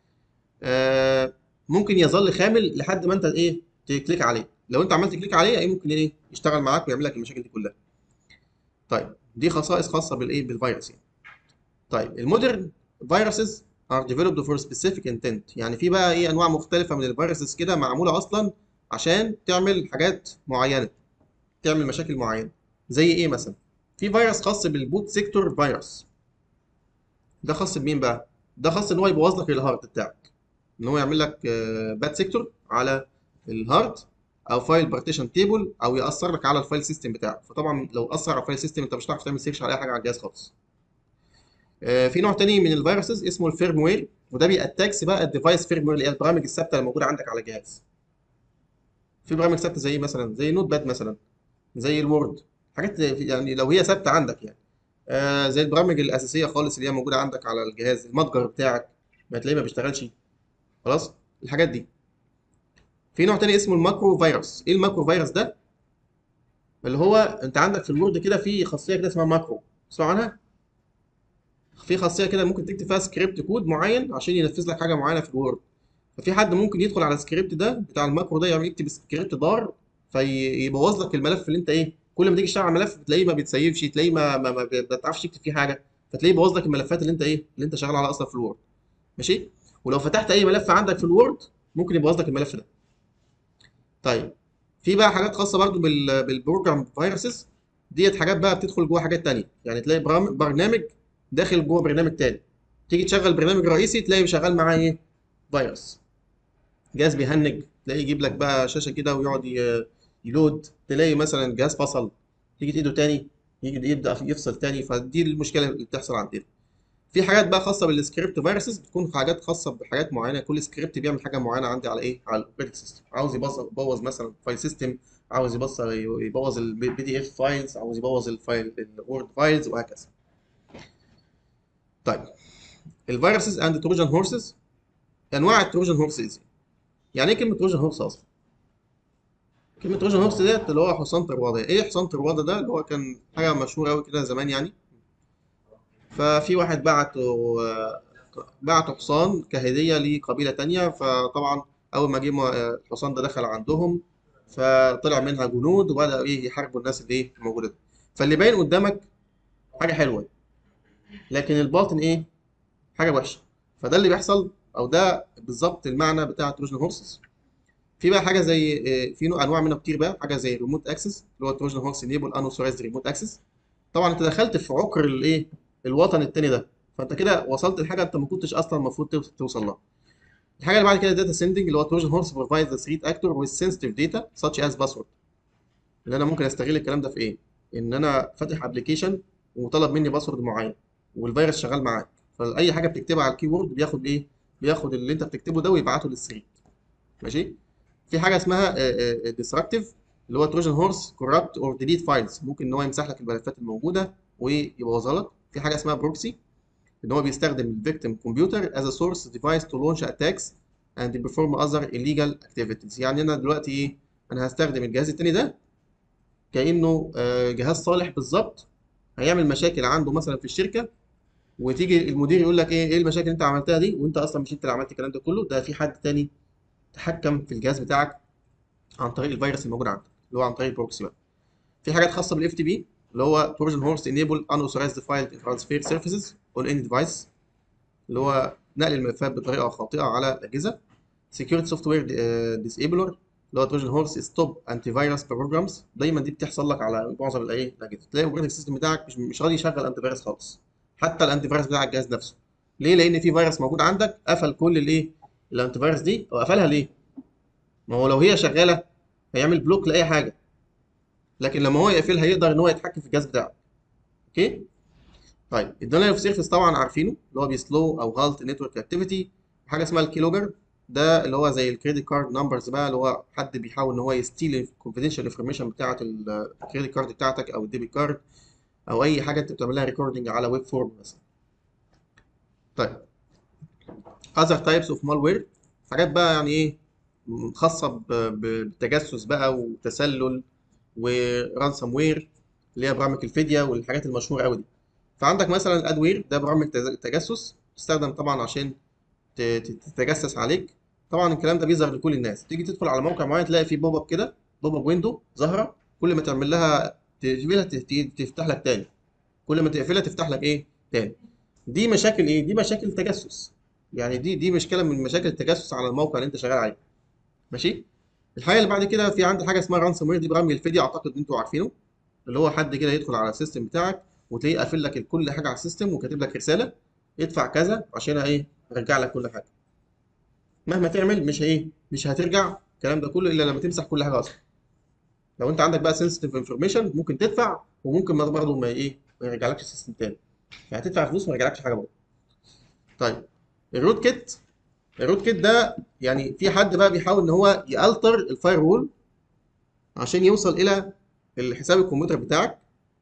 آه، ممكن يظل خامل لحد ما انت ايه تكليك عليه، لو انت عملت كليك عليه ايه ممكن ايه يشتغل معاك ويعمل لك المشاكل دي كلها. طيب دي خصائص خاصه بالايه بالفيروس يعني. طيب المودرن فيروسز are developed for specific intent، يعني في بقى ايه انواع مختلفه من الفيروسز كده معموله اصلا عشان تعمل حاجات معينه، تعمل مشاكل معينه. زي ايه مثلا؟ في فيروس خاص بالبوت سيكتور فيروس، ده خاص بمين بقى؟ ده خاص ان هو يبوظ لك الهارد بتاعك، ان هو يعمل لك باد سيكتور على الهارد، او فايل بارتيشن تيبل، او ياثر لك على الفايل سيستم بتاعك. فطبعا لو اثر على الفايل سيستم انت مش هتعرف تعمل سيرش على اي حاجه على الجهاز خالص. آه، في نوع تاني من الفيروسز اسمه الفيرم وير، وده بيأتاكس بقى الديفايس فيرم وير اللي هي البرامج الثابته اللي موجوده عندك على الجهاز. في برامج ثابته زي مثلا زي نوت باد مثلا، زي الوورد، حاجات زي- يعني لو هي ثابته عندك يعني، آه زي البرامج الاساسيه خالص اللي هي موجوده عندك على الجهاز، المتجر بتاعك ما تلاقيه ما بيشتغلش. خلاص، الحاجات دي. في نوع تاني اسمه الماكرو فيروس. ايه الماكرو فيروس ده؟ اللي هو انت عندك في الوورد كده في خاصيه كده اسمها ماكرو، تسمع عنها؟ في خاصيه كده ممكن تكتب فيها سكريبت كود معين عشان ينفذ لك حاجه معينه في الوورد. ففي حد ممكن يدخل على السكريبت ده بتاع الماكرو ده، يعني يكتب سكريبت ضار فيبوظ لك الملف اللي انت ايه، كل ما تيجي تشتغل على ملف تلاقيه ما بيتسيفش، تلاقيه ما ما, ما بتعرفش تكتب فيه حاجه، فتلاقيه يبوظ لك الملفات اللي انت ايه اللي انت شغال عليها اصلا في الوورد. ماشي. ولو فتحت اي ملف عندك في الوورد ممكن يبوظ لك الملف ده. طيب، في بقى حاجات خاصه برضو بال بالبروجرام فيروسز. ديت حاجات بقى بتدخل جوه حاجات تانية، يعني تلاقي برام- برنامج داخل جوه برنامج تاني، تيجي تشغل برنامج رئيسي تلاقي شغال معاه ايه، فيروس. جهاز بيهنج تلاقيه يجيب لك بقى شاشه كده ويقعد ي- يلود، تلاقي مثلا الجهاز فصل، تيجي تيجي تاني يجي يبدا يفصل تاني. فدي المشكله اللي بتحصل عندنا. في حاجات بقى خاصه بالسكريبت فيروسز، بتكون حاجات خاصه بحاجات معينه، كل سكريبت بيعمل حاجه معينه عندي على ايه، على الاوبريتنج سيستم. عاوز يبوظ يبوظ مثلا فايل سيستم، عاوز يبوظ يبوظ البي دي اف فايلز، عاوز يبوظ الفايل الوورد فايلز وهكذا. طيب، الفيروسز اند تروجان هورسز. انواع التروجان هورسز، يعني ايه كلمه تروجان هورس اصلا؟ كلمه تروجان هورس ديت اللي هو حصان طروادة. ايه حصان طروادة ده؟ اللي هو كان حاجه مشهوره قوي كده زمان يعني. ففي واحد بعت بعت حصان كهدية لقبيلة تانية، فطبعا أول ما جه م- الحصان ده دخل عندهم فطلع منها جنود وبدأوا إيه يحاربوا الناس اللي إيه موجودة دي. فاللي باين قدامك حاجة حلوة، لكن الباطن إيه، حاجة وحشة. فده اللي بيحصل، أو ده بالظبط المعنى بتاع تروجن هورسز. في بقى حاجة زي إيه، في نوع أنواع منها كتير بقى، حاجة زي ريموت أكسس اللي هو تروجن هورس انيبل انوثورايزد ريموت أكسس. طبعا أنت دخلت في عقر الإيه، الوطن التاني ده، فأنت كده وصلت لحاجة أنت ما كنتش أصلا المفروض توصل لها. الحاجه اللي بعد كده داتا سيندنج، اللي هو تروجن هورس بروفايد ذا ثريت اكتور وذ سنسيتيف داتا such as باسورد. اللي انا ممكن استغل الكلام ده في ايه؟ ان انا فاتح ابلكيشن وطلب مني باسورد معين، والفيروس شغال معاك، فاي حاجه بتكتبها على الكيبورد بياخد ايه، بياخد اللي انت بتكتبه ده ويبعته للثريت. ماشي. في حاجه اسمها ديستركتيف، اللي هو تروجن هورس كورابت اور ديليت فايلز، ممكن ان هو يمسح لك الملفات الموجوده ويبوظها لك. في حاجه اسمها بروكسي، ان هو بيستخدم الفيكتيم كمبيوتر as a source device to launch attacks and perform other illegal activities. يعني انا دلوقتي ايه، انا هستخدم الجهاز التاني ده كانه آه، جهاز صالح بالظبط، هيعمل مشاكل عنده مثلا في الشركه، وتيجي المدير يقول لك ايه، ايه المشاكل اللي انت عملتها دي، وانت اصلا مش انت اللي عملت الكلام ده كله، ده في حد تاني تحكم في الجهاز بتاعك عن طريق الفيروس الموجود عندك، اللي هو عن طريق البروكسي بقى. في حاجات خاصه بالاف تي بي، اللي هو Trojan Horse Enable Unauthorized File Transfer Services on any device، اللي هو نقل الملفات بطريقه خاطئه على الاجهزه. سكيورتي سوفت وير ديسيبلر، اللي هو تروجن هورس ستوب انتي فيروس بروجرامز. دايما دي بتحصل لك على معظم الايه الاجهزه، تلاقي الاوبريتنج سيستم بتاعك مش مش راضي يشغل انتي فيروس خالص، حتى الانتي فيروس بتاع الجهاز نفسه. ليه؟ لان في فيروس موجود عندك قفل كل الايه الانتي فيروس دي، او قفلها ليه؟ ما هو لو هي شغاله هيعمل بلوك لاي حاجه، لكن لما هو يقفلها يقدر ان هو يتحكم في الجهاز بتاعك. اوكي. طيب، الدينايل اوف سيرفيس طبعا عارفينه، اللي هو بيسلو او هالت نتورك اكتيفيتي. حاجه اسمها الكيلوجر، ده اللي هو زي الكريدت كارد نمبرز بقى، اللي هو حد بيحاول ان هو يستيل الكونفيدنشال انفورميشن بتاعه الكريدت كارد بتاعتك او الديبت كارد، او اي حاجه انت بتعملها ريكوردنج على ويب فورم مثلا. طيب، other types of malware، حاجات بقى يعني ايه، خاصه ب- ب- بالتجسس بقى وتسلل ورانسوم وير، اللي هي برامج الفدية والحاجات المشهورة قوي دي. فعندك مثلا الادوير، ده برامج تز- تجسس تستخدم طبعا عشان ت- ت- تتجسس عليك. طبعا الكلام ده بيظهر لكل الناس، تيجي تدخل على موقع معين تلاقي فيه بوب اب كده، بوب اب ويندو ظاهره، كل ما تعمل لها تقفلها تت- تفتح لك تاني، كل ما تقفلها تفتح لك ايه تاني. دي مشاكل ايه، دي مشاكل تجسس، يعني دي دي مشكله من مشاكل التجسس على الموقع اللي انت شغال عليه. ماشي. الحاجه اللي بعد كده في عندي حاجه اسمها رانسوم وير، دي برامج الفدية، اعتقد انتوا عارفينه. اللي هو حد كده يدخل على السيستم بتاعك وتلاقيه قافل لك كل حاجه على السيستم وكاتب لك رساله، ادفع كذا عشان ايه ارجع لك كل حاجه. مهما تعمل مش ايه مش هترجع الكلام ده كله الا لما تمسح كل حاجه اصلا. لو انت عندك بقى سنسيتيف انفورميشن ممكن تدفع، وممكن برضه ما ايه ما يرجعلكش السيستم تاني، يعني هتدفع فلوس وما يرجعلكش حاجه برضه. طيب، الروت كيت. الروت كيت ده يعني في حد بقى بيحاول ان هو يالتر الفاير وول عشان يوصل الى الحساب الكمبيوتر بتاعك،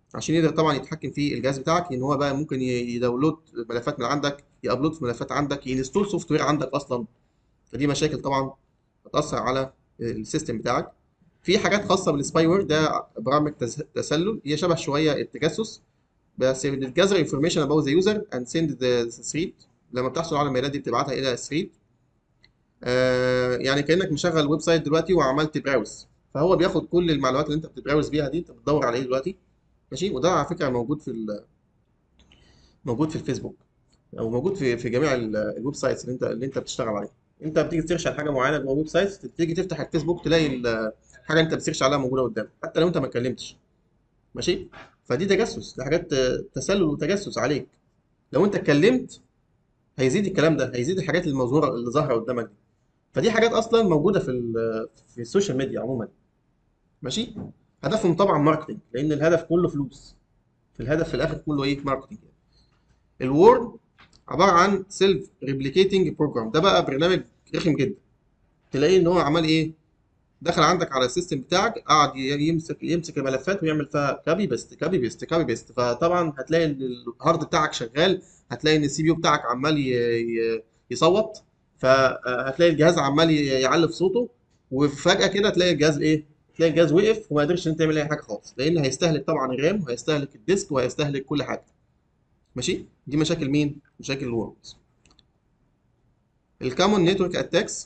عشان يقدر طبعا يتحكم في الجهاز بتاعك، ان هو بقى ممكن ي- يداونلود ملفات من عندك، يابلود في ملفات عندك، ينستول سوفت وير عندك اصلا. فدي مشاكل طبعا هتأثر على السيستم بتاعك. في حاجات خاصة بالسباي وير، ده برامج تس- تسلل، هي شبه شوية التجسس، بس بتجذر انفورميشن about the user and send the thread. لما بتحصل على الميلاد دي بتبعتها الى الثريد. آه يعني كأنك مشغل ويب سايت دلوقتي وعملت براوز، فهو بياخد كل المعلومات اللي انت بتبراوز بيها دي، انت بتدور على ايه دلوقتي. ماشي، وده على فكرة موجود في ال- موجود في الفيسبوك، او موجود في في جميع ال- الويب سايتس اللي انت اللي انت بتشتغل عليها. انت بتيجي تسيرش على حاجه معينه جوه ويب سايت، تيجي تفتح الفيسبوك تلاقي ال- الحاجه اللي انت بتسيرش عليها موجوده قدامك حتى لو انت ما اتكلمتش. ماشي، فدي تجسس، دي حاجات آه، تسلل وتجسس عليك. لو انت اتكلمت هيزيد الكلام ده، هيزيد الحاجات المظهوره اللي ظاهره قدامك دي. فدي حاجات اصلا موجوده في ال- في السوشيال ميديا عموما. ماشي، هدفهم طبعا ماركتنج، لان الهدف كله فلوس، في الهدف في الاخر كله ايه؟ ماركتنج. الوورد عباره عن سيلف ريبليكيتنج بروجرام، ده بقى برنامج رخم جدا. تلاقيه ان هو عمال ايه؟ دخل عندك على السيستم بتاعك، قعد ي- يمسك يمسك الملفات ويعمل فيها كابي بيست كابي بيست كابي بيست. فطبعا هتلاقي ان الهارد بتاعك شغال، هتلاقي ان السي بي يو بتاعك عمال ي- ي- يصوت، فهتلاقي الجهاز عمال ي- يعلي في صوته، وفجأة كده تلاقي الجهاز ايه؟ تلاقي الجهاز وقف وما قدرش انت تعمل اي حاجه خالص، لان هيستهلك طبعا الرام وهيستهلك الديسك وهيستهلك كل حاجه. ماشي، دي مشاكل مين؟ مشاكل الويندوز. الكومون نتورك اتاكس،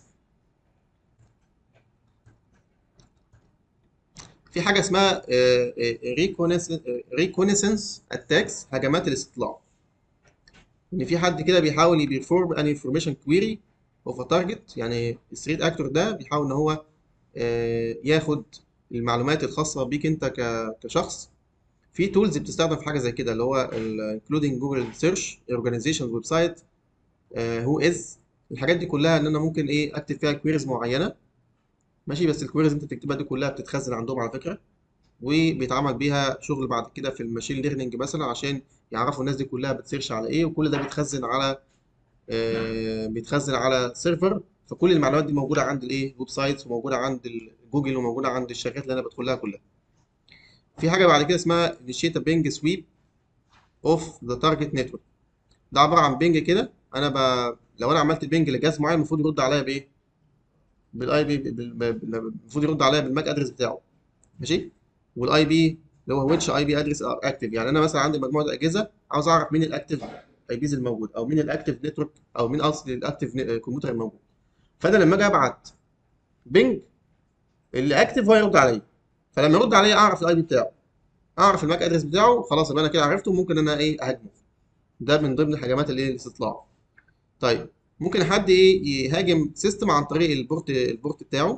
في حاجه اسمها ريكونيسنس اتاكس، هجمات الاستطلاع. ان في حد كده بيحاول بيرفورم ان انفورميشن كويري اوف تارجت، يعني الثريت اكتور ده بيحاول ان هو آه، ياخد المعلومات الخاصه بيك انت ك- كشخص. في تولز بتستخدم في حاجه زي كده، اللي هو انكلودنج جوجل سيرش اورجانيزيشن ويب سايت هو از. الحاجات دي كلها ان انا ممكن ايه؟ اكتب فيها كويريز معينه. ماشي، بس الكويريز انت بتكتبها دي كلها بتتخزن عندهم على فكره، وبيتعمل بيها شغل بعد كده في الماشين ليرنينج مثلا، عشان يعرفوا الناس دي كلها بتسيرش على ايه، وكل ده بيتخزن على آه، بيتخزن على سيرفر. فكل المعلومات دي موجوده عند الايه؟ ويب سايتس، وموجوده عند ال- جوجل، وموجوده عند الشركات اللي انا بدخلها كلها. في حاجه بعد كده اسمها initiate a ping sweep of the target network. ده عباره عن بينج كده، انا ب... لو انا عملت بينج لجهاز معين المفروض يرد عليا بايه؟ بالاي بي، المفروض يرد عليا بالماك ادرس بتاعه. ماشي، والاي بي اللي هو ويتش اي بي ادرس اكتف. يعني انا مثلا عندي مجموعه اجهزه، عاوز اعرف مين الاكتف اي بيز الموجود، او مين الاكتف نتورك، او مين اصلي الاكتف كمبيوتر الموجود. فانا لما اجي ابعت بينج، اللي اكتف هو يرد عليا، فلما يرد عليا اعرف الاي بي بتاعه، اعرف الماك ادرس بتاعه، خلاص يبقى انا كده عرفته، ممكن انا ايه؟ اهاجمه. ده من ضمن حاجات الايه؟ الاستطلاع. طيب، ممكن حد ايه؟ يهاجم سيستم عن طريق البورت البورت بتاعه،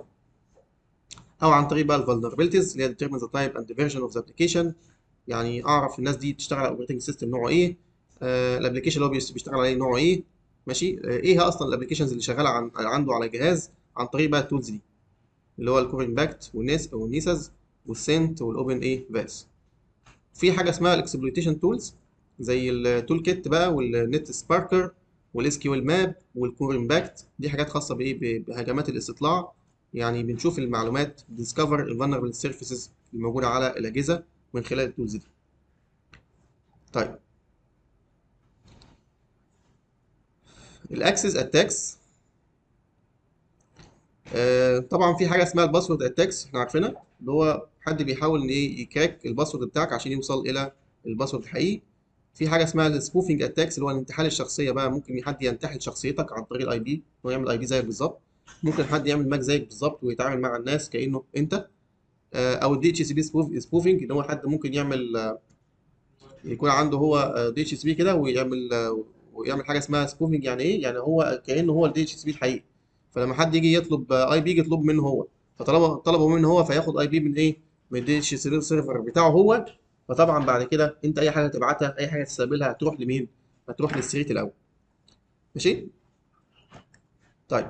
او عن طريق بقى الفولنربيلتيز اللي هي determine the type and the version of the application. يعني اعرف الناس دي بتشتغل على اوبريتنج سيستم نوعه ايه، آه الابلكيشن اللي هو بيش- بيشتغل عليه نوعه ايه. ماشي، آه ايه هي اصلا الابلكيشنز اللي شغاله عن عنده على جهاز، عن طريق بقى التولز دي، اللي هو الكور امباكت والنيس والنيسز والسنت والاوبن ايه باس. في حاجه اسمها الاكسبلويتيشن تولز، زي التول كيت بقى والنت سباركر والاس كيو ال ماب والكور امباكت. دي حاجات خاصه بايه؟ ب- بهجمات الاستطلاع. يعني بنشوف المعلومات، ديسكفر الفولنربل سيرفيسز الموجوده على الاجهزه من خلال التولز دي. طيب، الاكسس اتاكس، طبعا في حاجه اسمها الباسورد اتاكس احنا عارفينها، اللي هو حد بيحاول ان ايه؟ يكراك الباسورد بتاعك عشان يوصل الى الباسورد الحقيقي. في حاجه اسمها السبوفنج اتاكس، اللي هو الانتحال الشخصيه بقى، ممكن حد ينتحل شخصيتك عن طريق الاي بي، هو يعمل اي بي زيك بالظبط. ممكن حد يعمل ماك زيك بالظبط ويتعامل مع الناس كانه انت. آه، او الدي اتش سي بي سبوفنج، اللي هو حد ممكن يعمل آه، يكون عنده هو دي اتش سي بي كده، ويعمل آه، ويعمل حاجه اسمها سبوفنج. يعني ايه؟ يعني هو كانه هو الدي اتش سي بي الحقيقي. فلما حد يجي يطلب اي بي، يجي يطلب منه هو، فطلبه طلبه منه هو، فياخد اي بي من ايه؟ من الدي اتش سي بي سيرفر بتاعه هو. فطبعا بعد كده انت اي حاجه تبعتها، اي حاجه تستقبلها، هتروح لمين؟ هتروح للستريت الاول. ماشي. طيب،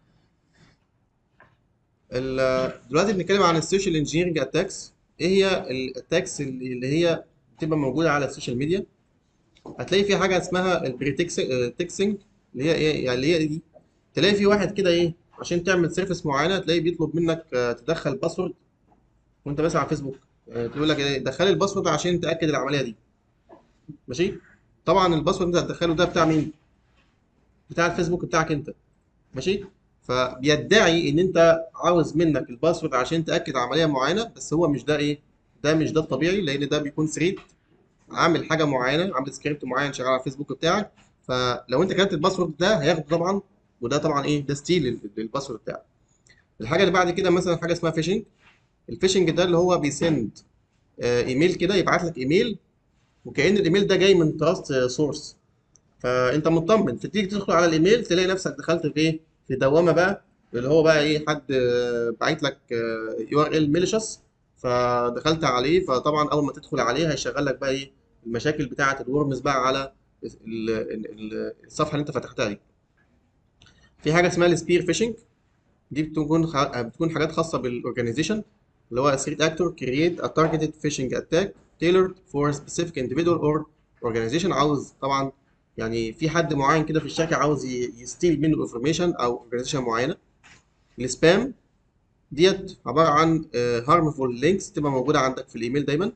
ال- دلوقتي بنتكلم عن السوشيال انجينيرنج اتاكس. ايه هي الاتاكس اللي اللي هي بتبقى موجوده على السوشيال ميديا؟ هتلاقي في حاجه اسمها البريتكسنج، اللي هي ايه؟ يعني اللي هي دي، تلاقي في واحد كده ايه؟ عشان تعمل سيرفيس معينه تلاقيه بيطلب منك آه، تدخل باسورد، وانت مثلا على فيسبوك، آه، تقول لك ايه، دخلي الباسورد عشان تاكد العمليه دي. ماشي. طبعا الباسورد اللي انت هتدخله ده بتاع مين؟ بتاع الفيسبوك بتاعك انت. ماشي. فبيدعي ان انت عاوز منك الباسورد عشان تاكد عمليه معينه، بس هو مش ده ايه، ده مش ده الطبيعي، لان ده بيكون ثريد عامل حاجه معينه، عامل سكريبت معين شغال على الفيسبوك بتاعك. فلو انت كتبت الباسورد ده هياخده طبعا، وده طبعا ايه، ده ستيل للباسورد بتاعك. الحاجه اللي بعد كده مثلا حاجه اسمها فيشنج. الفيشنج ده اللي هو بيسند آه، ايميل كده، يبعت لك ايميل وكأن الايميل ده جاي من تراست سورس، فانت مطمن، فتيجي تدخل على الايميل تلاقي نفسك دخلت في ايه، في دوامه بقى، اللي هو بقى ايه، حد آه، باعت لك يو ار ال ميليشس، فدخلت عليه، فطبعا اول ما تدخل عليه هيشغل لك بقى ايه، المشاكل بتاعه الورمز بقى على ال- ال- ال- الصفحه اللي انت فتحتها دي. في حاجه اسمها السبير فيشنج، دي بتكون خ- بتكون حاجات خاصه بالاورجانيزيشن، اللي هو threat actor create a targeted phishing attack tailored for specific individual or organization. عاوز طبعا يعني في حد معين كده في الشركه عاوز ي- يستيل منه الانفورميشن او اورجانيزيشن معينه. السبام ديت عباره عن هارمفول لينكس تبقى موجوده عندك في الايميل دايما،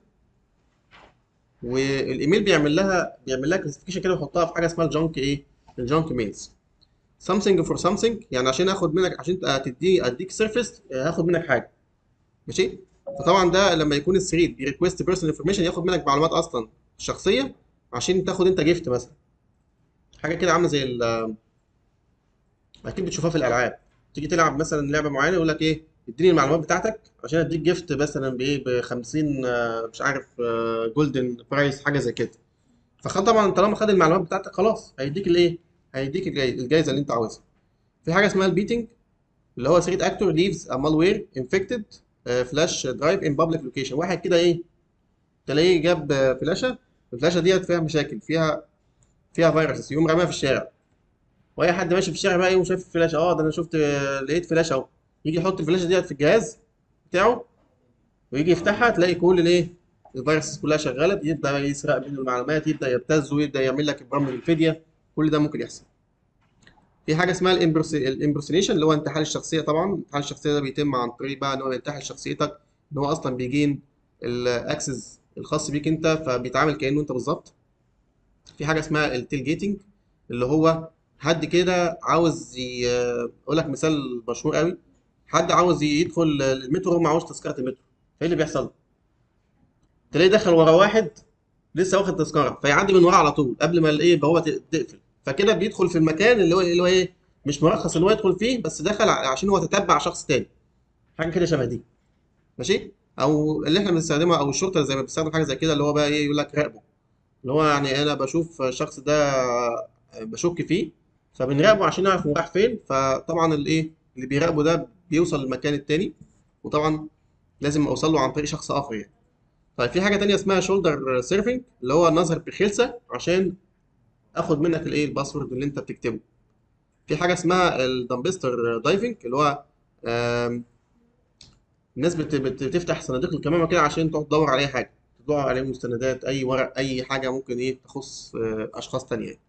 والايميل بيعمل لها بيعمل لها كلاسيفيكيشن كده ويحطها في حاجه اسمها الجانك ايه، الجانك ميلز. something for something يعني عشان اخد منك، عشان تدي اديك سيرفيس هاخد منك حاجه. ماشي. فطبعا ده لما يكون الثريد بيريكوست بيرسونال انفورميشن، ياخد منك معلومات اصلا شخصيه عشان تاخد انت جيفت مثلا، حاجه كده عامله زي ال- اكيد بتشوفها في الالعاب، تيجي تلعب مثلا لعبه معينه يقول لك ايه، اديني المعلومات بتاعتك عشان اديك جيفت مثلا بايه، ب خمسين آه، مش عارف جولدن برايس حاجه زي كده. فخد طبعا طالما خد المعلومات بتاعتك خلاص هيديك الايه، هيديك الجاي- الجايزه اللي انت عاوزها. في حاجه اسمها البيتنج، اللي هو ثريد اكتور ليفز ا مالوير انفكتد فلاش درايف ان بابليك لوكيشن. واحد كده ايه، تلاقيه جاب فلاشه، الفلاشه ديت فيها مشاكل، فيها فيها فيروسز، يقوم راميها في الشارع، واي حد ماشي في الشارع بقى يقوم شايف الفلاشه، اه ده انا شفت لقيت فلاشه اهو، يجي يحط الفلاشه ديت في الجهاز بتاعه ويجي يفتحها تلاقي كل الايه، الفيروسز كلها شغاله، يبدا يسرق منه المعلومات، يبدا يبتزه، يبدا يعمل لك برامج الفديه، كل ده ممكن يحصل. في حاجه اسمها الامبرسونيشن، اللي هو انتحال الشخصيه. طبعا انتحال الشخصيه ده بيتم عن طريق بقى ان هو ينتحل شخصيتك، ان هو اصلا بيجين الاكسس الخاص بيك انت، فبيتعامل كانه انت بالظبط. في حاجه اسمها التيل جيتنج، اللي هو حد كده عاوز ي... اقول لك مثال مشهور قوي، حد عاوز يدخل المترو وهو معهوش تذكره المترو، فايه اللي بيحصل؟ تلاقيه دخل ورا واحد لسه واخد تذكره، فيعدي من وراه على طول قبل ما الايه البوابه ت- تقفل، فكده بيدخل في المكان اللي هو اللي هو ايه، مش مرخص ان هو يدخل فيه، بس دخل ع- عشان هو تتبع شخص تاني، حاجه كده شبه دي. ماشي. او اللي احنا بنستخدمها، او الشرطه زي ما بتستخدم حاجه زي كده، اللي هو بقى ايه، يقول لك راقبه، اللي هو يعني انا بشوف الشخص ده بشك فيه، فبنراقبه عشان نعرف هو راح فين، فطبعا الايه اللي بيراقبه ده بيوصل للمكان التاني، وطبعا لازم اوصل له عن طريق شخص اخر يعني. طيب في حاجه تانية اسمها شولدر سيرفنج، اللي هو النظر بخلسه عشان اخد منك الايه، الباسورد اللي انت بتكتبه. في حاجه اسمها الدمبستر دايفنج، اللي هو آم، الناس بت- بت- بتفتح صناديق الكمامه كده عشان تقعد تدور على اي حاجه، تدور على مستندات، اي ورق، اي حاجه ممكن ايه تخص آه، اشخاص تانية يعني.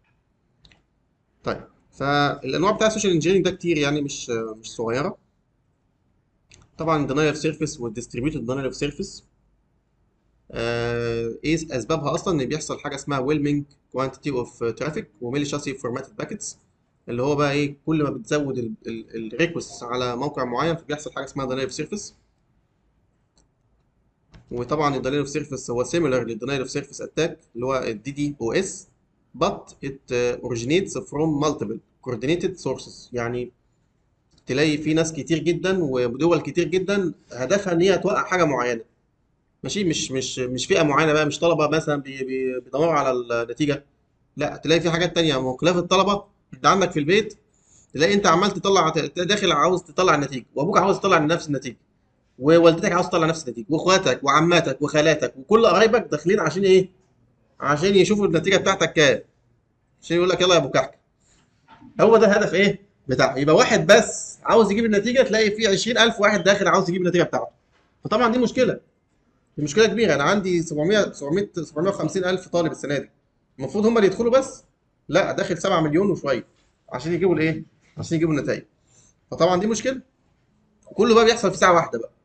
طيب فالانواع بتاع السوشيال انجينيرنج ده كتير يعني، مش آه، مش صغيره. طبعا الدينايل اوف سيرفيس والديستريبيوتد دينايل اوف سيرفيس، ايه اسبابها اصلا؟ ان بيحصل حاجه اسمها ويلمنج كوانتيتي اوف ترافيك وميليشياسي فورماتد باكيتس، اللي هو بقى ايه، كل ما بتزود الريكوست على موقع معين فبيحصل حاجه اسمها دينايل اوف سيرفيس. وطبعا الدينايل اوف سيرفيس هو سيميلر للدينايل اوف سيرفيس اتاك، اللي هو الدي دي او اس but it uh, originates from multiple coordinated sources. يعني تلاقي في ناس كتير جدا ودول كتير جدا هدفها ان هي توقع حاجه معينه. ماشي، مش مش مش فئه معينه بقى، مش طلبه مثلا بي- بي- بيدوروا على النتيجه، لا تلاقي في حاجات تانية مختلف الطلبه. انت عندك في البيت تلاقي انت عمال تطلع، ت- داخل عاوز تطلع النتيجه، وابوك عاوز يطلع نفس النتيجه، ووالدتك عاوز تطلع نفس النتيجه، واخواتك وعماتك وخالاتك وكل قرايبك داخلين عشان ايه؟ عشان يشوفوا النتيجه بتاعتك كام، عشان يقول لك يلا يا ابو كحك. هو ده الهدف ايه بتاعه، يبقى واحد بس عاوز يجيب النتيجه، تلاقي في عشرين ألف واحد داخل عاوز يجيب النتيجه بتاعته. فطبعا دي مشكله، دي مشكله كبيره. انا عندي سبعمية سبعمية سبعمية وخمسين الف طالب السنه دي، المفروض هم اللي يدخلوا بس، لا داخل سبعة مليون وشويه عشان يجيبوا الايه، عشان يجيبوا النتائج. فطبعا دي مشكله، كله بقى بيحصل في ساعه واحده بقى.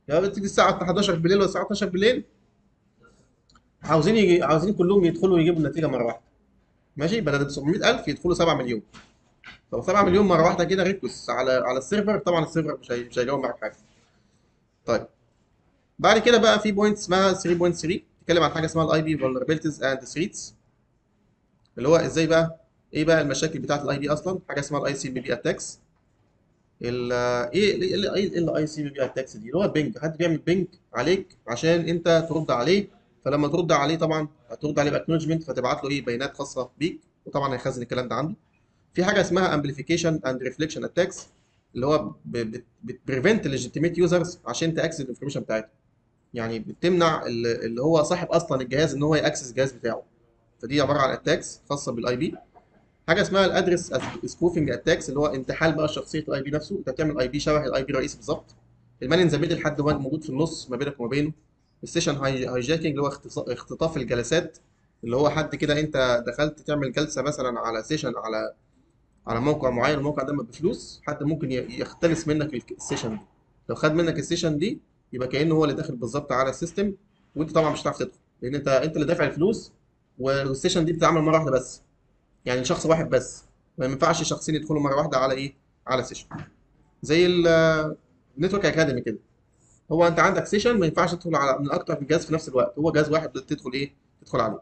يعني بتيجي الساعه حداشر بالليل ولا الساعه اتناشر بالليل، عاوزين يجي عاوزين كلهم يدخلوا يجيبوا النتيجه مره واحده. ماشي، بدل ب سبعمية الف يدخلوا سبعة مليون. لو سبعة مليون مره واحده كده ريكوست على على السيرفر، طبعا السيرفر مش هي... مش هيجاوب معاك حاجه. طيب، بعد كده بقى في بوينت اسمها ثلاثة نقطة ثلاثة، بتتكلم عن حاجه اسمها الاي بي vulnerabilities and threats، اللي هو ازاي بقى، ايه بقى المشاكل بتاعه الاي بي اصلا. حاجه اسمها الاي سي بي بي اتاكس. ال ايه ايه ايه الاي سي بي بي اتاكس دي؟ اللي هو البنج، حد بيعمل بنج عليك عشان انت ترد عليه. فلما ترد عليه طبعا هترد عليه باكنولجمنت، فتبعت له ايه، بيانات خاصه بيك، وطبعا هيخزن الكلام ده عنده. في حاجه اسمها امبليفيكيشن اند ريفليكشن اتاكس، اللي هو بتبريفنت ليجيتيميت يوزرز عشان تاكسس الانفورميشن بتاعتهم. يعني بتمنع ال- اللي هو صاحب اصلا الجهاز ان هو ياكسس الجهاز بتاعه. فدي عباره عن اتاكس خاصه بالاي بي. حاجه اسمها الادرس سبوفنج اتاكس، اللي هو انتحال بقى شخصيه الاي بي نفسه. انت بتعمل اي بي شبه الاي بي الرئيسي بالظبط. المان ان ذا ميدل، حد هو موجود في النص ما بينك وما بينه. السيشن هايجاكينج، اللي هو اختص- اختطاف الجلسات، اللي هو حد كده انت دخلت تعمل جلسه مثلا على سيشن على على موقع معين، الموقع ده بفلوس، حد ممكن ي- يختلس منك الك- السيشن دي. لو خد منك السيشن دي، يبقى كأنه هو اللي داخل بالظبط على السيستم، وانت طبعا مش هتعرف تدخل، لان انت انت اللي دافع الفلوس، والسيشن دي بتتعمل مره واحده بس، يعني شخص واحد بس. ما ينفعش شخصين يدخلوا مره واحده على ايه، على سيشن. زي النتورك اكاديمي كده، هو انت عندك سيشن ما ينفعش تدخل على من اكتر من جهاز في نفس الوقت، هو جهاز واحد تدخل ايه، تدخل عليه.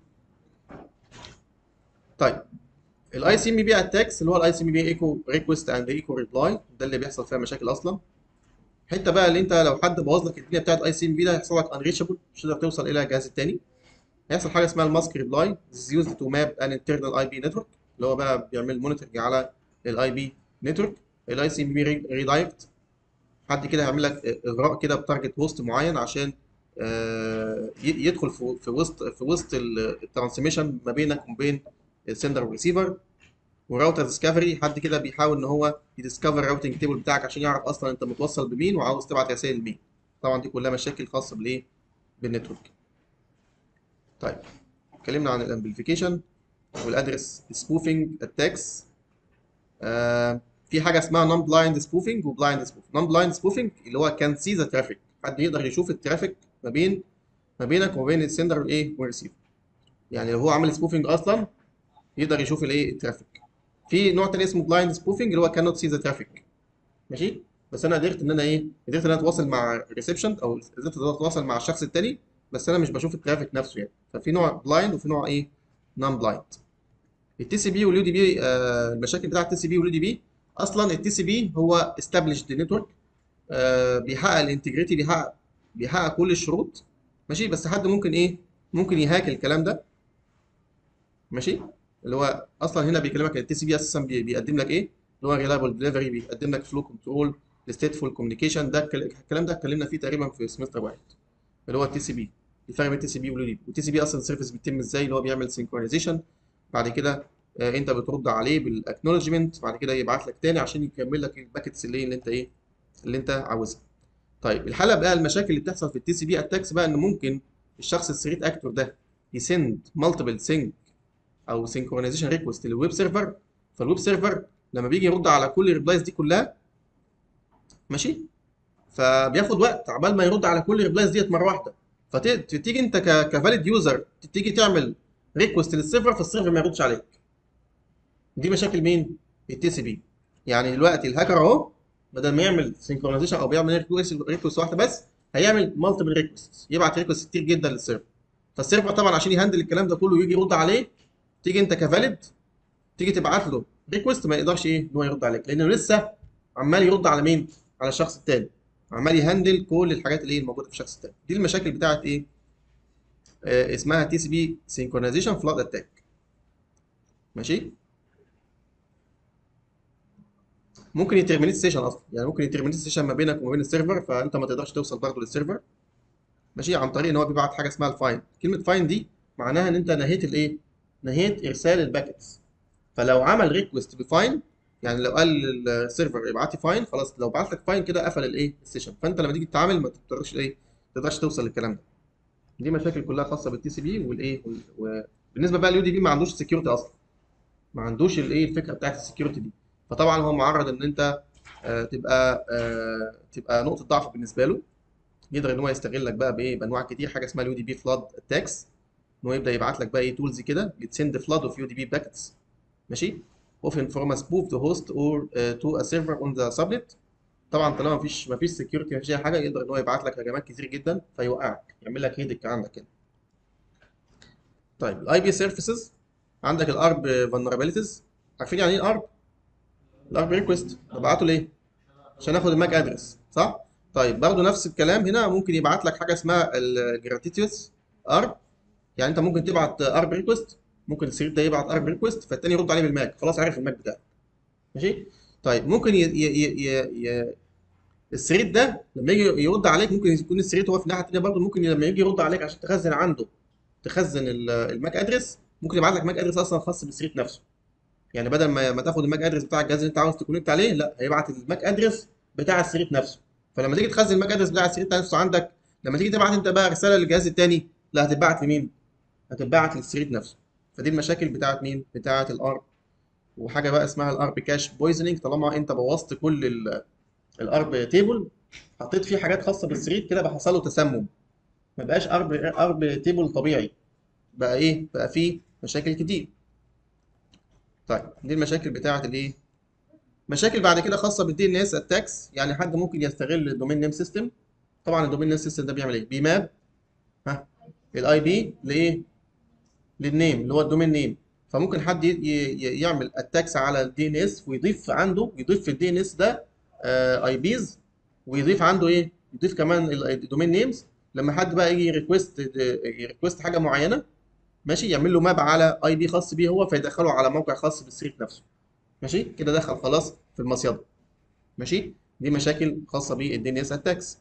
طيب، الاي سي ام بي اتاكس، اللي هو الاي سي ام بي ايكو ريكوست اند ايكو ريبلاي، ده اللي بيحصل فيها مشاكل اصلا. حته بقى اللي انت لو حد بوظ لك الدنيا بتاعت اي سي ام بي، ده هيحصل لك انريتشابل، مش هتقدر توصل الى الجهاز الثاني. هيحصل حاجه اسمها الماسك ريبلاي، this is used to map an internal اي بي network، اللي هو بقى بيعمل مونيتورنج على الاي بي نتورك. الاي سي ام بي ريدايركت، حد كده هيعمل لك اغراء كده بتارجت هوست معين عشان آه، ي- يدخل في في وسط في وسط الترانسميشن ما بينك وما بين السندر والريسيفر. وراوتر ديسكفري، حد كده بيحاول ان هو يديسكفر الراوتنج تيبل بتاعك عشان يعرف اصلا انت متوصل بمين وعاوز تبعت رسائل لمين. طبعا دي كلها مشاكل خاصه بالايه، بالنتورك. طيب، اتكلمنا عن الامبليفيكيشن والادرس سبوفنج اتاكس. آه في حاجه اسمها نون بلايند سبوفنج وبلايند سبوفنج. نون بلايند سبوفنج اللي هو كان سي ذا ترافيك، حد يقدر يشوف الترافيك ما بين ما بينك وما بين السندر والايه والريسيفر. يعني لو هو عامل سبوفنج اصلا يقدر يشوف الايه، الترافيك. في نوع تاني اسمه بلايند سبوفنج، اللي هو كانوت سي ذا ترافيك. ماشي، بس انا قدرت ان انا ايه، قدرت ان انا اتواصل مع الريسبشن، او قدرت اتواصل مع الشخص التاني، بس انا مش بشوف الترافيك نفسه يعني. ففي نوع بلايند وفي نوع ايه، نون بلايند. التي سي بي واليو دي بي، المشاكل بتاعه التي سي بي واليو دي بي، اصلا التي سي بي هو established نتورك، بيحقق الانتجريتي، بيحقق بيحقق كل الشروط. ماشي، بس حد ممكن ايه، ممكن يهاك الكلام ده. ماشي، اللي هو اصلا هنا بيكلمك التي سي بي اساسا بي- بيقدم لك ايه، اللي هو ريلايبل ديليفري، بيقدم لك فلو كنترول، ستيتفول كوميونيكيشن. ده الكل- الكلام ده اتكلمنا فيه تقريبا في سمستر واحد، اللي هو التي سي بي. الفرق بين التي سي بي واليو دي بي. والتي سي بي اصلا السيرفيس بيتم ازاي، اللي هو بيعمل سينكرونايزيشن، بعد كده آه، انت بترد عليه بالاكنولجمنت، بعد كده يبعت لك تاني عشان يكمل لك الباكتس اللي اللي انت ايه، اللي انت عاوزها. طيب، الحاله بقى المشاكل اللي بتحصل في التي سي بي اتاكس بقى، ان ممكن الشخص الثريت اكتور ده يسند مالتيبل سينك او سينكرونايزيشن ريكوست للويب سيرفر. فالويب سيرفر لما بيجي يرد على كل الريبلايز دي كلها، ماشي، فبياخد وقت عبال ما يرد على كل الريبلايز ديت مره واحده. فتيجي انت كفاليد يوزر تيجي تعمل ريكوست للسيرفر، فالسيرفر ما يردش عليك. دي مشاكل مين؟ التي سي بي. يعني دلوقتي الهاكر اهو، بدل ما يعمل سينكرونايزيشن او بيعمل ريكوست واحده بس، هيعمل مالتيبل ريكوست، يبعت ريكوست كتير جدا للسيرفر. فالسيرفر طبعا عشان يهندل الكلام ده كله ويجي يرد عليه، تيجي انت كفاليد تيجي تبعت له ريكوست، ما يقدرش ايه ان هو يرد عليك، لانه لسه عمال يرد على مين؟ على الشخص التاني، عمال يهندل كل الحاجات اللي هي الموجوده في الشخص التاني. دي المشاكل بتاعت ايه، آه اسمها تي سي بي سينكرونايزيشن فلاد اتاك. ماشي، ممكن يترمينيت سيشن اصلا، يعني ممكن يترمينيت سيشن ما بينك وما بين السيرفر، فانت ما تقدرش توصل برضه للسيرفر. ماشي، عن طريق ان هو بيبعت حاجه اسمها الفاين. كلمه فاين دي معناها ان انت نهيت الايه، نهيت ارسال الباكتس. فلو عمل ريكوست بفاين، يعني لو قال للسيرفر ابعت لي فاين، خلاص لو بعت لك فاين كده قفل الايه، السيشن. فانت لما تيجي تتعامل ما تقدرش ايه، ما تقدرش توصل للكلام ده. دي مشاكل كلها خاصه بالتي سي بي والايه وال- وبالنسبه بقى لليو دي بي، ما عندوش سكيورتي اصلا، ما عندوش الايه، الفكره بتاعت السكيورتي دي. فطبعا هو معرض ان انت آه تبقى آه تبقى نقطه ضعف بالنسبه له. يقدر ان هو يستغلك بقى بايه، بانواع كتير، حاجه اسمها اليو دي بي فلاد اتاكس، ان هو يبدا يبعت لك بقى ايه تولز كده بتسند فلاد اوف يو دي بي باكتس. ماشي. often from a spoof to host or uh, to a server on the subnet. طبعا طالما مفيش مفيش سكيورتي، مفيش اي حاجه، يقدر ان هو يبعت لك هجمات كتير جدا فيوقعك، يعمل لك هيدك عندك كده. طيب الاي بي سيرفيسز، عندك الارب فولنربيلتيز. عارفين يعني ايه الارب؟ الارب ريكوست ببعته ليه؟ عشان اخد الماك ادرس، صح؟ طيب برضه نفس الكلام هنا، ممكن يبعت لك حاجه اسمها الجراتيتيوس ارب. يعني انت ممكن تبعت ارب ريكوست، ممكن السرير ده يبعت ارب ريكوست فالتاني يرد عليه بالماك، خلاص عارف الماك بتاعك. ماشي. طيب ممكن ي... ي... ي... ي... السرير ده لما يجي يرد عليك، ممكن يكون السرير هو في الناحيه التانيه برضه، ممكن لما يجي يرد عليك عشان تخزن عنده، تخزن ال- الماك ادرس، ممكن يبعت لك ماك ادرس اصلا خاص بالسرير نفسه. يعني بدل ما ما تاخد الماك ادرس بتاع الجهاز اللي انت عاوز تكونكت عليه، لا هيبعت الماك ادرس بتاع السرير نفسه. فلما تيجي تخزن الماك ادرس بتاع السرير نفسه عندك، لما تيجي تبعت انت بقى رساله للجهاز التاني، لا هتتبعت لمين؟ هتتبعت للسرير نفسه. فدي المشاكل بتاعت مين؟ بتاعت الارب. وحاجه بقى اسمها الارب كاش بويزنينج، طالما انت بوظت كل الارب تيبل، حطيت فيه حاجات خاصه بالسرير كده، بقى حصل له تسمم، ما بقاش ارب ارب تيبل طبيعي، بقى ايه؟ بقى فيه مشاكل كتير. طيب دي المشاكل بتاعت الايه؟ مشاكل بعد كده خاصه بالدي ان اس اتاكس. يعني حد ممكن يستغل الدومين نيم سيستم. طبعا الدومين نيم سيستم ده بيعمل ايه؟ بيماب ها الاي بي لايه؟ للنيم اللي هو الدومين نيم. فممكن حد ي- ي- يعمل اتاكس على الدي ان اس، ويضيف عنده، يضيف في الدي ان اس ده اي بيز، ويضيف عنده ايه؟ يضيف كمان الدومين نيمز. لما حد بقى يجي ريكوست ريكوست حاجه معينه، ماشي، يعمل له ماب على اي بي خاص بيه هو، فيدخله على موقع خاص بالسرير نفسه. ماشي كده دخل خلاص في المصيده. ماشي. دي مشاكل خاصه بالدي ان اس اتاكس.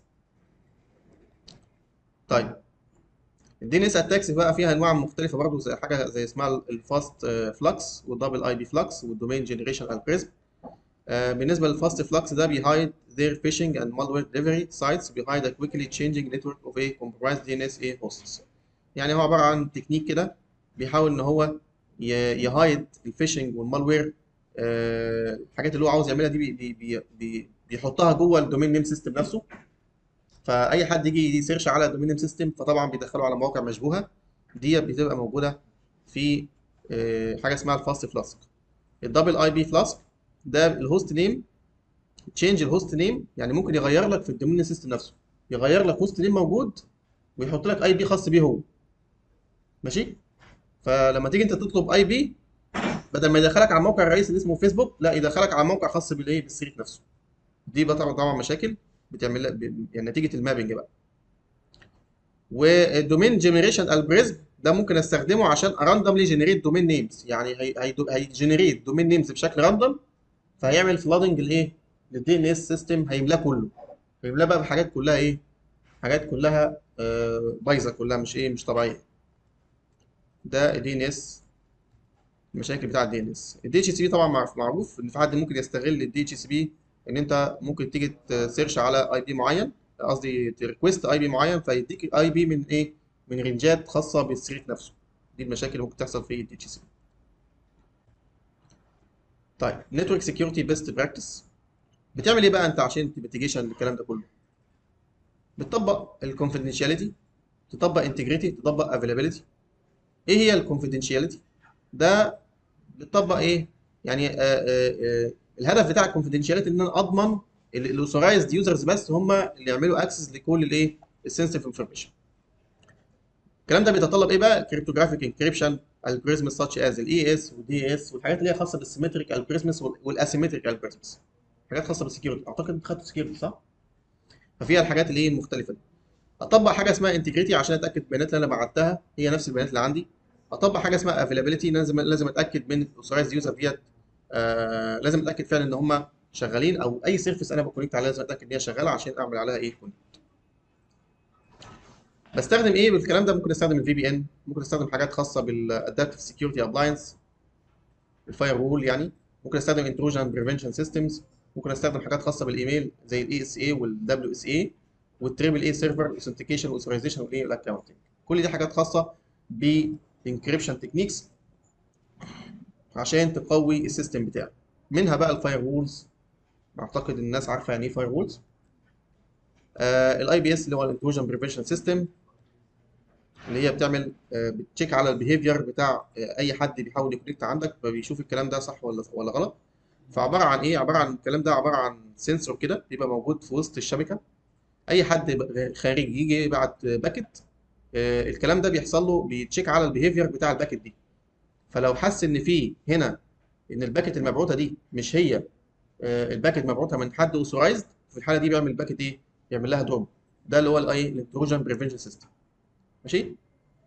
طيب الدي ان اس اتاكس بقى فيها انواع مختلفه برضه، زي حاجه زي اسمها الفاست فلكس والدبل اي بي فلكس والدومين جنريشن الجوريزم. بالنسبه للفاست فلكس ده بيهايد their phishing and malware delivery sites behind a quickly changing network of a compromised دي ان اس a hosts. يعني هو عباره عن تكنيك كده، بيحاول ان هو ي- يهايد الفيشنج والمالوير. آه، الحاجات اللي هو عاوز يعملها دي بي بي بي بي بيحطها جوه الدومين نيم سيستم نفسه. فاي حد يجي يسيرش على الدومين نيم سيستم، فطبعا بيدخله على مواقع مشبوهه. دي بتبقى موجوده في آه، حاجه اسمها الفاست فلاسك. الدبل اي بي فلاسك ده الهوست نيم، تشينج الهوست نيم، يعني ممكن يغير لك في الدومين سيستم نفسه، يغير لك هوست نيم موجود ويحط لك اي بي خاص بيه هو. ماشي. فلما تيجي انت تطلب اي بي، بدل ما يدخلك على الموقع الرئيسي اللي اسمه فيسبوك، لا يدخلك على موقع خاص بالايه، بالسيرت نفسه. دي بقى طبعا طبعا مشاكل بتعمل لك ب- يعني نتيجه المابنج بقى. والدومين جنريشن الجوريزم ده ممكن استخدمه عشان راندوملي جنريت دومين نيمز. يعني هي هي هيجنريت دومين نيمز بشكل راندوم، فهيعمل فلادنج الايه، للدي ان اس سيستم، هيملاه كله، هيملاه بقى بحاجات كلها ايه، حاجات كلها آه، بايظه كلها، مش ايه، مش طبيعيه. ده الدي ان اس، المشاكل بتاع الدي ان اس. الدي اتش سي بي طبعا معروف معروف ان في حد ممكن يستغل الدي اتش سي بي، ان انت ممكن تيجي تسيرش على اي بي معين، قصدي تريكوست اي بي معين، فيديك اي بي من ايه، من رينجات خاصه بالسريت نفسه. دي المشاكل اللي ممكن تحصل في الدي اتش سي بي. طيب نتورك سكيورتي بيست براكتس، بتعمل ايه بقى انت عشان ميتيجيشن للكلام ده كله؟ بتطبق الكونفidentiality، تطبق انتجريتي، تطبق افيلابيلتي. ايه هي الكونفidentiality؟ ده بتطبق ايه؟ يعني آه آه آه الهدف بتاع الكونفدينشاليتي ان انا اضمن الاوثرايزد يوزرز بس هم اللي يعملوا اكسس لكل الايه، السنسيتيف انفورميشن. الكلام ده بيتطلب ايه بقى؟ كريبتوجرافيك انكريبشن الجوريزمز ساتش از الاي اس والدي اس، والحاجات اللي هي خاصه بالسيمتريك الجوريزمز والاسيمتريك الجوريزمز، حاجات خاصه بالسكيورتي. اعتقد انت خدت سكيورتي صح؟ ففيها الحاجات اللي هي المختلفه دي. اطبق حاجه اسمها انتجريتي عشان اتاكد البيانات اللي انا بعتها هي نفس البيانات اللي عندي. اطبق حاجه اسمها افيلابيلتي، لازم لازم اتاكد من الاوثرايزد يوزر ديت، آه لازم اتاكد فعلا ان هم شغالين، او اي سيرفيس انا بكونكت عليها لازم اتاكد ان هي شغاله عشان اعمل عليها ايه، كونكت. بستخدم ايه بالكلام ده؟ ممكن استخدم الفي بي ان، ممكن استخدم حاجات خاصه بالادابتيف سكيورتي ابلاينس، الفاير وول يعني. ممكن استخدم انتروجن بريفنشن سيستمز. ممكن استخدم حاجات خاصه بالايميل زي الاي اس اي والدبليو اس اي والتريبل اي سيرفر اوثنتيكيشن واوثرايزيشن والايه الاكونتنج. كل دي حاجات خاصه بانكريبشن تكنيكس عشان تقوي السيستم بتاعك. منها بقى الفاير وولز. اعتقد الناس عارفه يعني ايه فاير وولز. الاي بي اس اللي هو الانتروجن بريفنشن سيستم، اللي هي بتعمل آه، بتشيك على البيهيفير بتاع آه، اي حد بيحاول يكونكت عندك، فبيشوف الكلام ده صح ولا ولا غلط. فعباره عن ايه؟ عباره عن الكلام ده عباره عن سنسور كده بيبقى موجود في وسط الشبكه. اي حد ب- خارجي يجي يبعت باكت، آه، الكلام ده بيحصل له بيتشيك على البيهيفير بتاع الباكت دي. فلو حس ان في هنا ان الباكت المبعوثه دي مش هي آه، الباكت مبعوثه من حد اوثورايزد، في الحاله دي بيعمل الباكت ايه؟ يعمل لها دروب. ده اللي هو الاي الانتروجن بريفنشن سيستم. ماشي.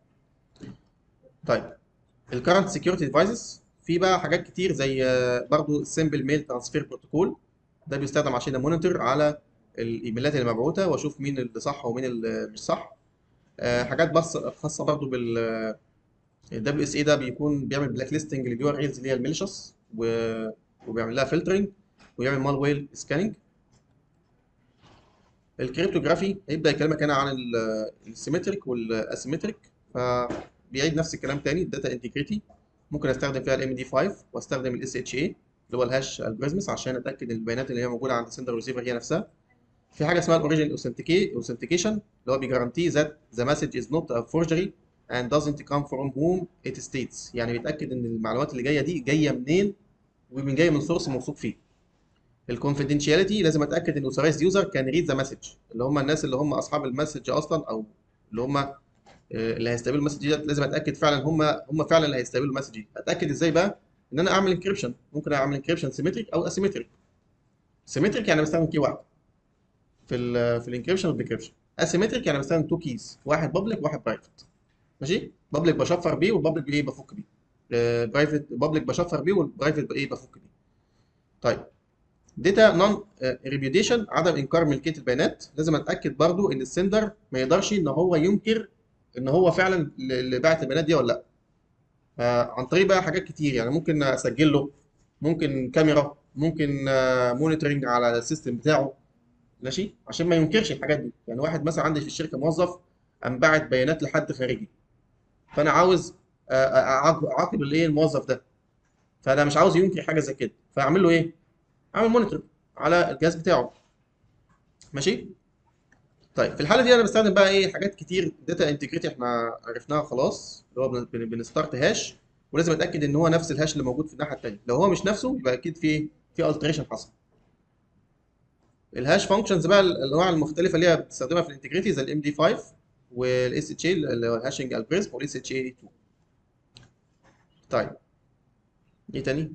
طيب الكرنت سكيورتي ديفايسز في بقى حاجات كتير زي آه، برضو السمبل ميل ترانسفير بروتوكول. ده بيستخدم عشان امونيتور على الايميلات اللي مبعوثه واشوف مين اللي صح ومين اللي مش صح. آه، حاجات بس خاصه برضو بال دبليو اس اي، ده بيكون بيعمل بلاك ليستنج لليو ار ايز اللي هي الميليشس، وبيعمل لها فلترنج ويعمل مال ويل سكاننج. الكريبتوجرافي هيبدا يكلمك هنا عن السيمتريك والاسيمتريك، فبيعيد نفس الكلام تاني. الداتا انتجريتي ممكن استخدم فيها الام دي خمسة واستخدم الاس اتش اي اللي هو الهاش الجوريزمز عشان اتاكد ان البيانات اللي هي موجوده عند السندر والريسيفر هي نفسها. في حاجه اسمها الاوريجين اوثنتيكيشن اللي هو بيجارانتي ذات ذا مسج از نوت ا فورجري and doesn't come from whom it states، يعني بيتاكد ان المعلومات اللي جايه دي جايه منين ومن جايه من سورس موثوق فيه. الكونفيدنشياليتي لازم اتاكد ان الاوثرايزد يوزر كان ريد ذا مسج، اللي هم الناس اللي هم اصحاب المسج اصلا، او اللي هم آه، اللي هيستقبلوا المسج دي، لازم اتاكد فعلا هم هم فعلا اللي هيستقبلوا المسج دي. اتاكد ازاي بقى؟ ان انا اعمل انكريبشن. ممكن اعمل انكريبشن سيمتريك او اسيمتريك. سيمتريك يعني بستخدم كي واحد في ال في الانكريبشن والديكريبشن. اسيمتريك يعني بستخدم تو كيز، واحد بابليك وواحد برايفت. ماشي. بابليك بشفر بيه، والبابليك ايه بفك بيه. برايفت بابليك بشفر بيه، والبرايفت ايه بفك بيه. طيب داتا نون ريبيوديشن، عدم انكار ملكيه البيانات. لازم اتاكد برضو ان السندر ما يقدرش ان هو ينكر ان هو فعلا اللي باعت البيانات دي ولا لا. آه، عن طريق بقى حاجات كتير، يعني ممكن اسجل له، ممكن كاميرا، ممكن مونيتورنج على السيستم بتاعه. ماشي، عشان ما ينكرش الحاجات دي. يعني واحد مثلا عندي في الشركه موظف قام باعت بيانات لحد خارجي، فانا عاوز آه، أعاقب أعاقب الايه الموظف ده. فانا مش عاوز ينكر حاجه زي كده، فاعمل له ايه؟ اعمل مونيتور على الجهاز بتاعه. ماشي. طيب في الحاله دي انا بستخدم بقى ايه؟ حاجات كتير. داتا انتجريتي احنا عرفناها خلاص، اللي هو بن- بن- بنستارت هاش، ولازم اتاكد ان هو نفس الهاش اللي موجود في الناحيه الثانيه. لو هو مش نفسه يبقى اكيد في في التريشن حصل. الهاش فانكشنز بقى الانواع المختلفه اللي هي بتستخدمها في الانتجريتي زي الام دي خمسة والاس اتش اي اللي هو الهاشنج الجوريزم، والاس اتش اي اتنين. طيب ايه تاني؟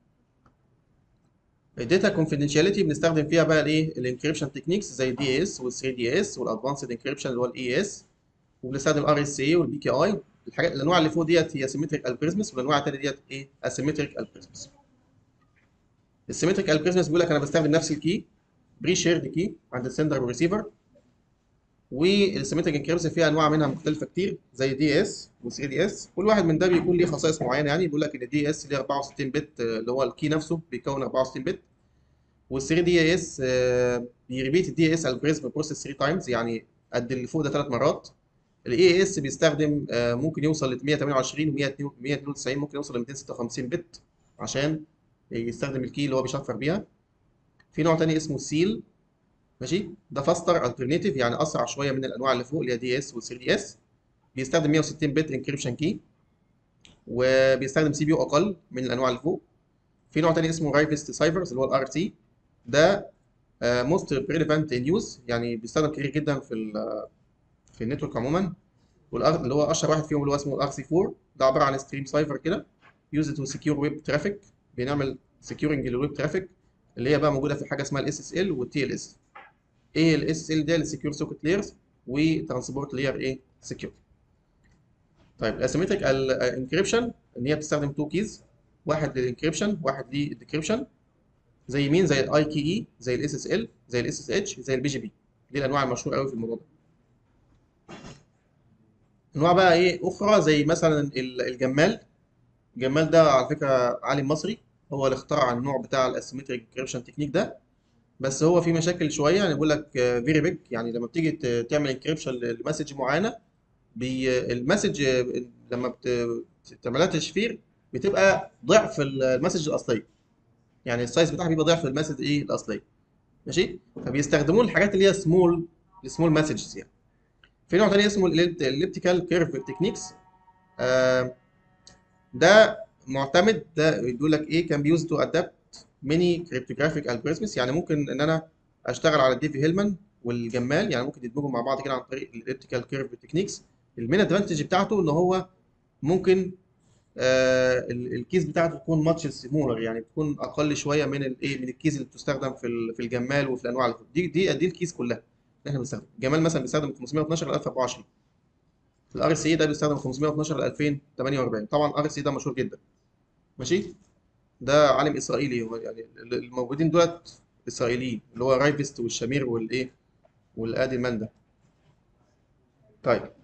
الداتا كونفيدنشاليتي بنستخدم فيها بقى الايه؟ الانكريبشن تكنيكس زي الدي اس وال3 دي اس والادفانسد انكريبشن اللي هو الاي اس، وبنستخدم ار اس اي والبي كي اي. الحاجات الانواع اللي فوق ديت هي سيمتريك الجوريزمز، والانواع الثانيه ديت ايه؟ اسيمتريك الجوريزمز. السيمتريك الجوريزمز بيقول لك انا بستخدم نفس الكي، بري شيرد كي عند السندر والريسيفر. والسيمتريك انكريبشن فيها انواع منها مختلفه كتير زي دي اس و3 دي اس. كل واحد من ده بيكون ليه خصائص معينه. يعني بيقول لك ان الدي اس ليه اربعة وستين بت، آه، اللي هو الكي نفسه بيكون اربعة وستين بت. وال3 دي اس بيريبيت الدي اس الجوريزم بروسيس ثلاثة تايمز، يعني قد اللي فوق ده ثلاث مرات. الاي اس بيستخدم آه، ممكن يوصل ل مية وتمنية وعشرين و مية اتنين وتسعين، ممكن يوصل ل ميتين وستة وخمسين بت عشان يستخدم الكي اللي هو بيشفر بيها. في نوع تاني اسمه سيل. ماشي، ده فاستر الترناتيف، يعني اسرع شويه من الانواع اللي فوق اللي هي دي اس و3 دي اس. بيستخدم مية وستين بت انكريبشن كي، وبيستخدم سي بي يو اقل من الانواع اللي فوق. في نوع تاني اسمه رايفست سايفرز اللي هو الار تي. ده موست بريليفانت ان يوز، يعني بيستخدم كتير جدا في ال في النتورك عموما. والار اللي هو اشهر واحد فيهم اللي هو اسمه الار سي اربعة. ده عباره عن ستريم سايفر كده يوز تو سكيور ويب ترافيك. بنعمل سكيورنج للويب ترافيك اللي هي بقى موجوده في حاجه اسمها الاس اس ال والتي ال اس. ايه الاس اس ال ده؟ السكيور سوكيت لايرز، وترانسبورت لاير ايه؟ سكيور. طيب الاسيمتريك انكريبشن ان هي بتستخدم تو كيز، واحد للانكريبشن واحد للديكريبشن. زي مين؟ زي الاي كي اي، زي الاس اس ال، زي الاس اس اتش، زي البي جي بي. دي الانواع المشهوره قوي في الموضوع ده. انواع بقى ايه اخرى زي مثلا ال- الجمال. الجمال ده على فكره عالم مصري، هو اللي اخترع النوع بتاع الاسيمتريك انكريبشن تكنيك ده. بس هو في مشاكل شويه، يعني بيقول لك فيري بيج. يعني لما بتيجي ت- تعمل انكريبشن لمسج معينه، بي المسج آه، لما بت- بتعملها تشفير بتبقى ضعف المسج الاصليه. يعني السايز بتاعها بيبقى ضعف المسج ايه الاصليه. ماشي. فبيستخدمون الحاجات اللي هي سمول السمول مسجز يعني. في نوع تاني اسمه الاليبتيكال كيرف تكنيكس. ده معتمد، ده بيقول لك ايه كان بيوز تو ادابت ميني كريبتوجرافيك الجوريزمز، يعني ممكن ان انا اشتغل على ديفي هيلمان والجمال، يعني ممكن يدمجوا مع بعض كده عن طريق الاليبتيكال كيرف تكنيكس. المين ادفانتج بتاعته ان هو ممكن آه ال- الكيس بتاعته تكون ماتش سمولر، يعني تكون اقل شويه من الايه من الكيس اللي بتستخدم في ال- في الجمال وفي الانواع اللي دي دي دي الكيس كلها اللي احنا بنستخدم. الجمال مثلا بيستخدم خمسمية واتناشر ل ألف وأربعة وعشرين، الار سي ده بيستخدم خمسمية واتناشر ل ألفين وتمانية وأربعين. طبعا الار سي ده مشهور جدا. ماشي. ده عالم اسرائيلي، هو يعني ال- الموجودين دولت اسرائيليين، اللي هو رايفست والشامير والايه والادي مان ده. طيب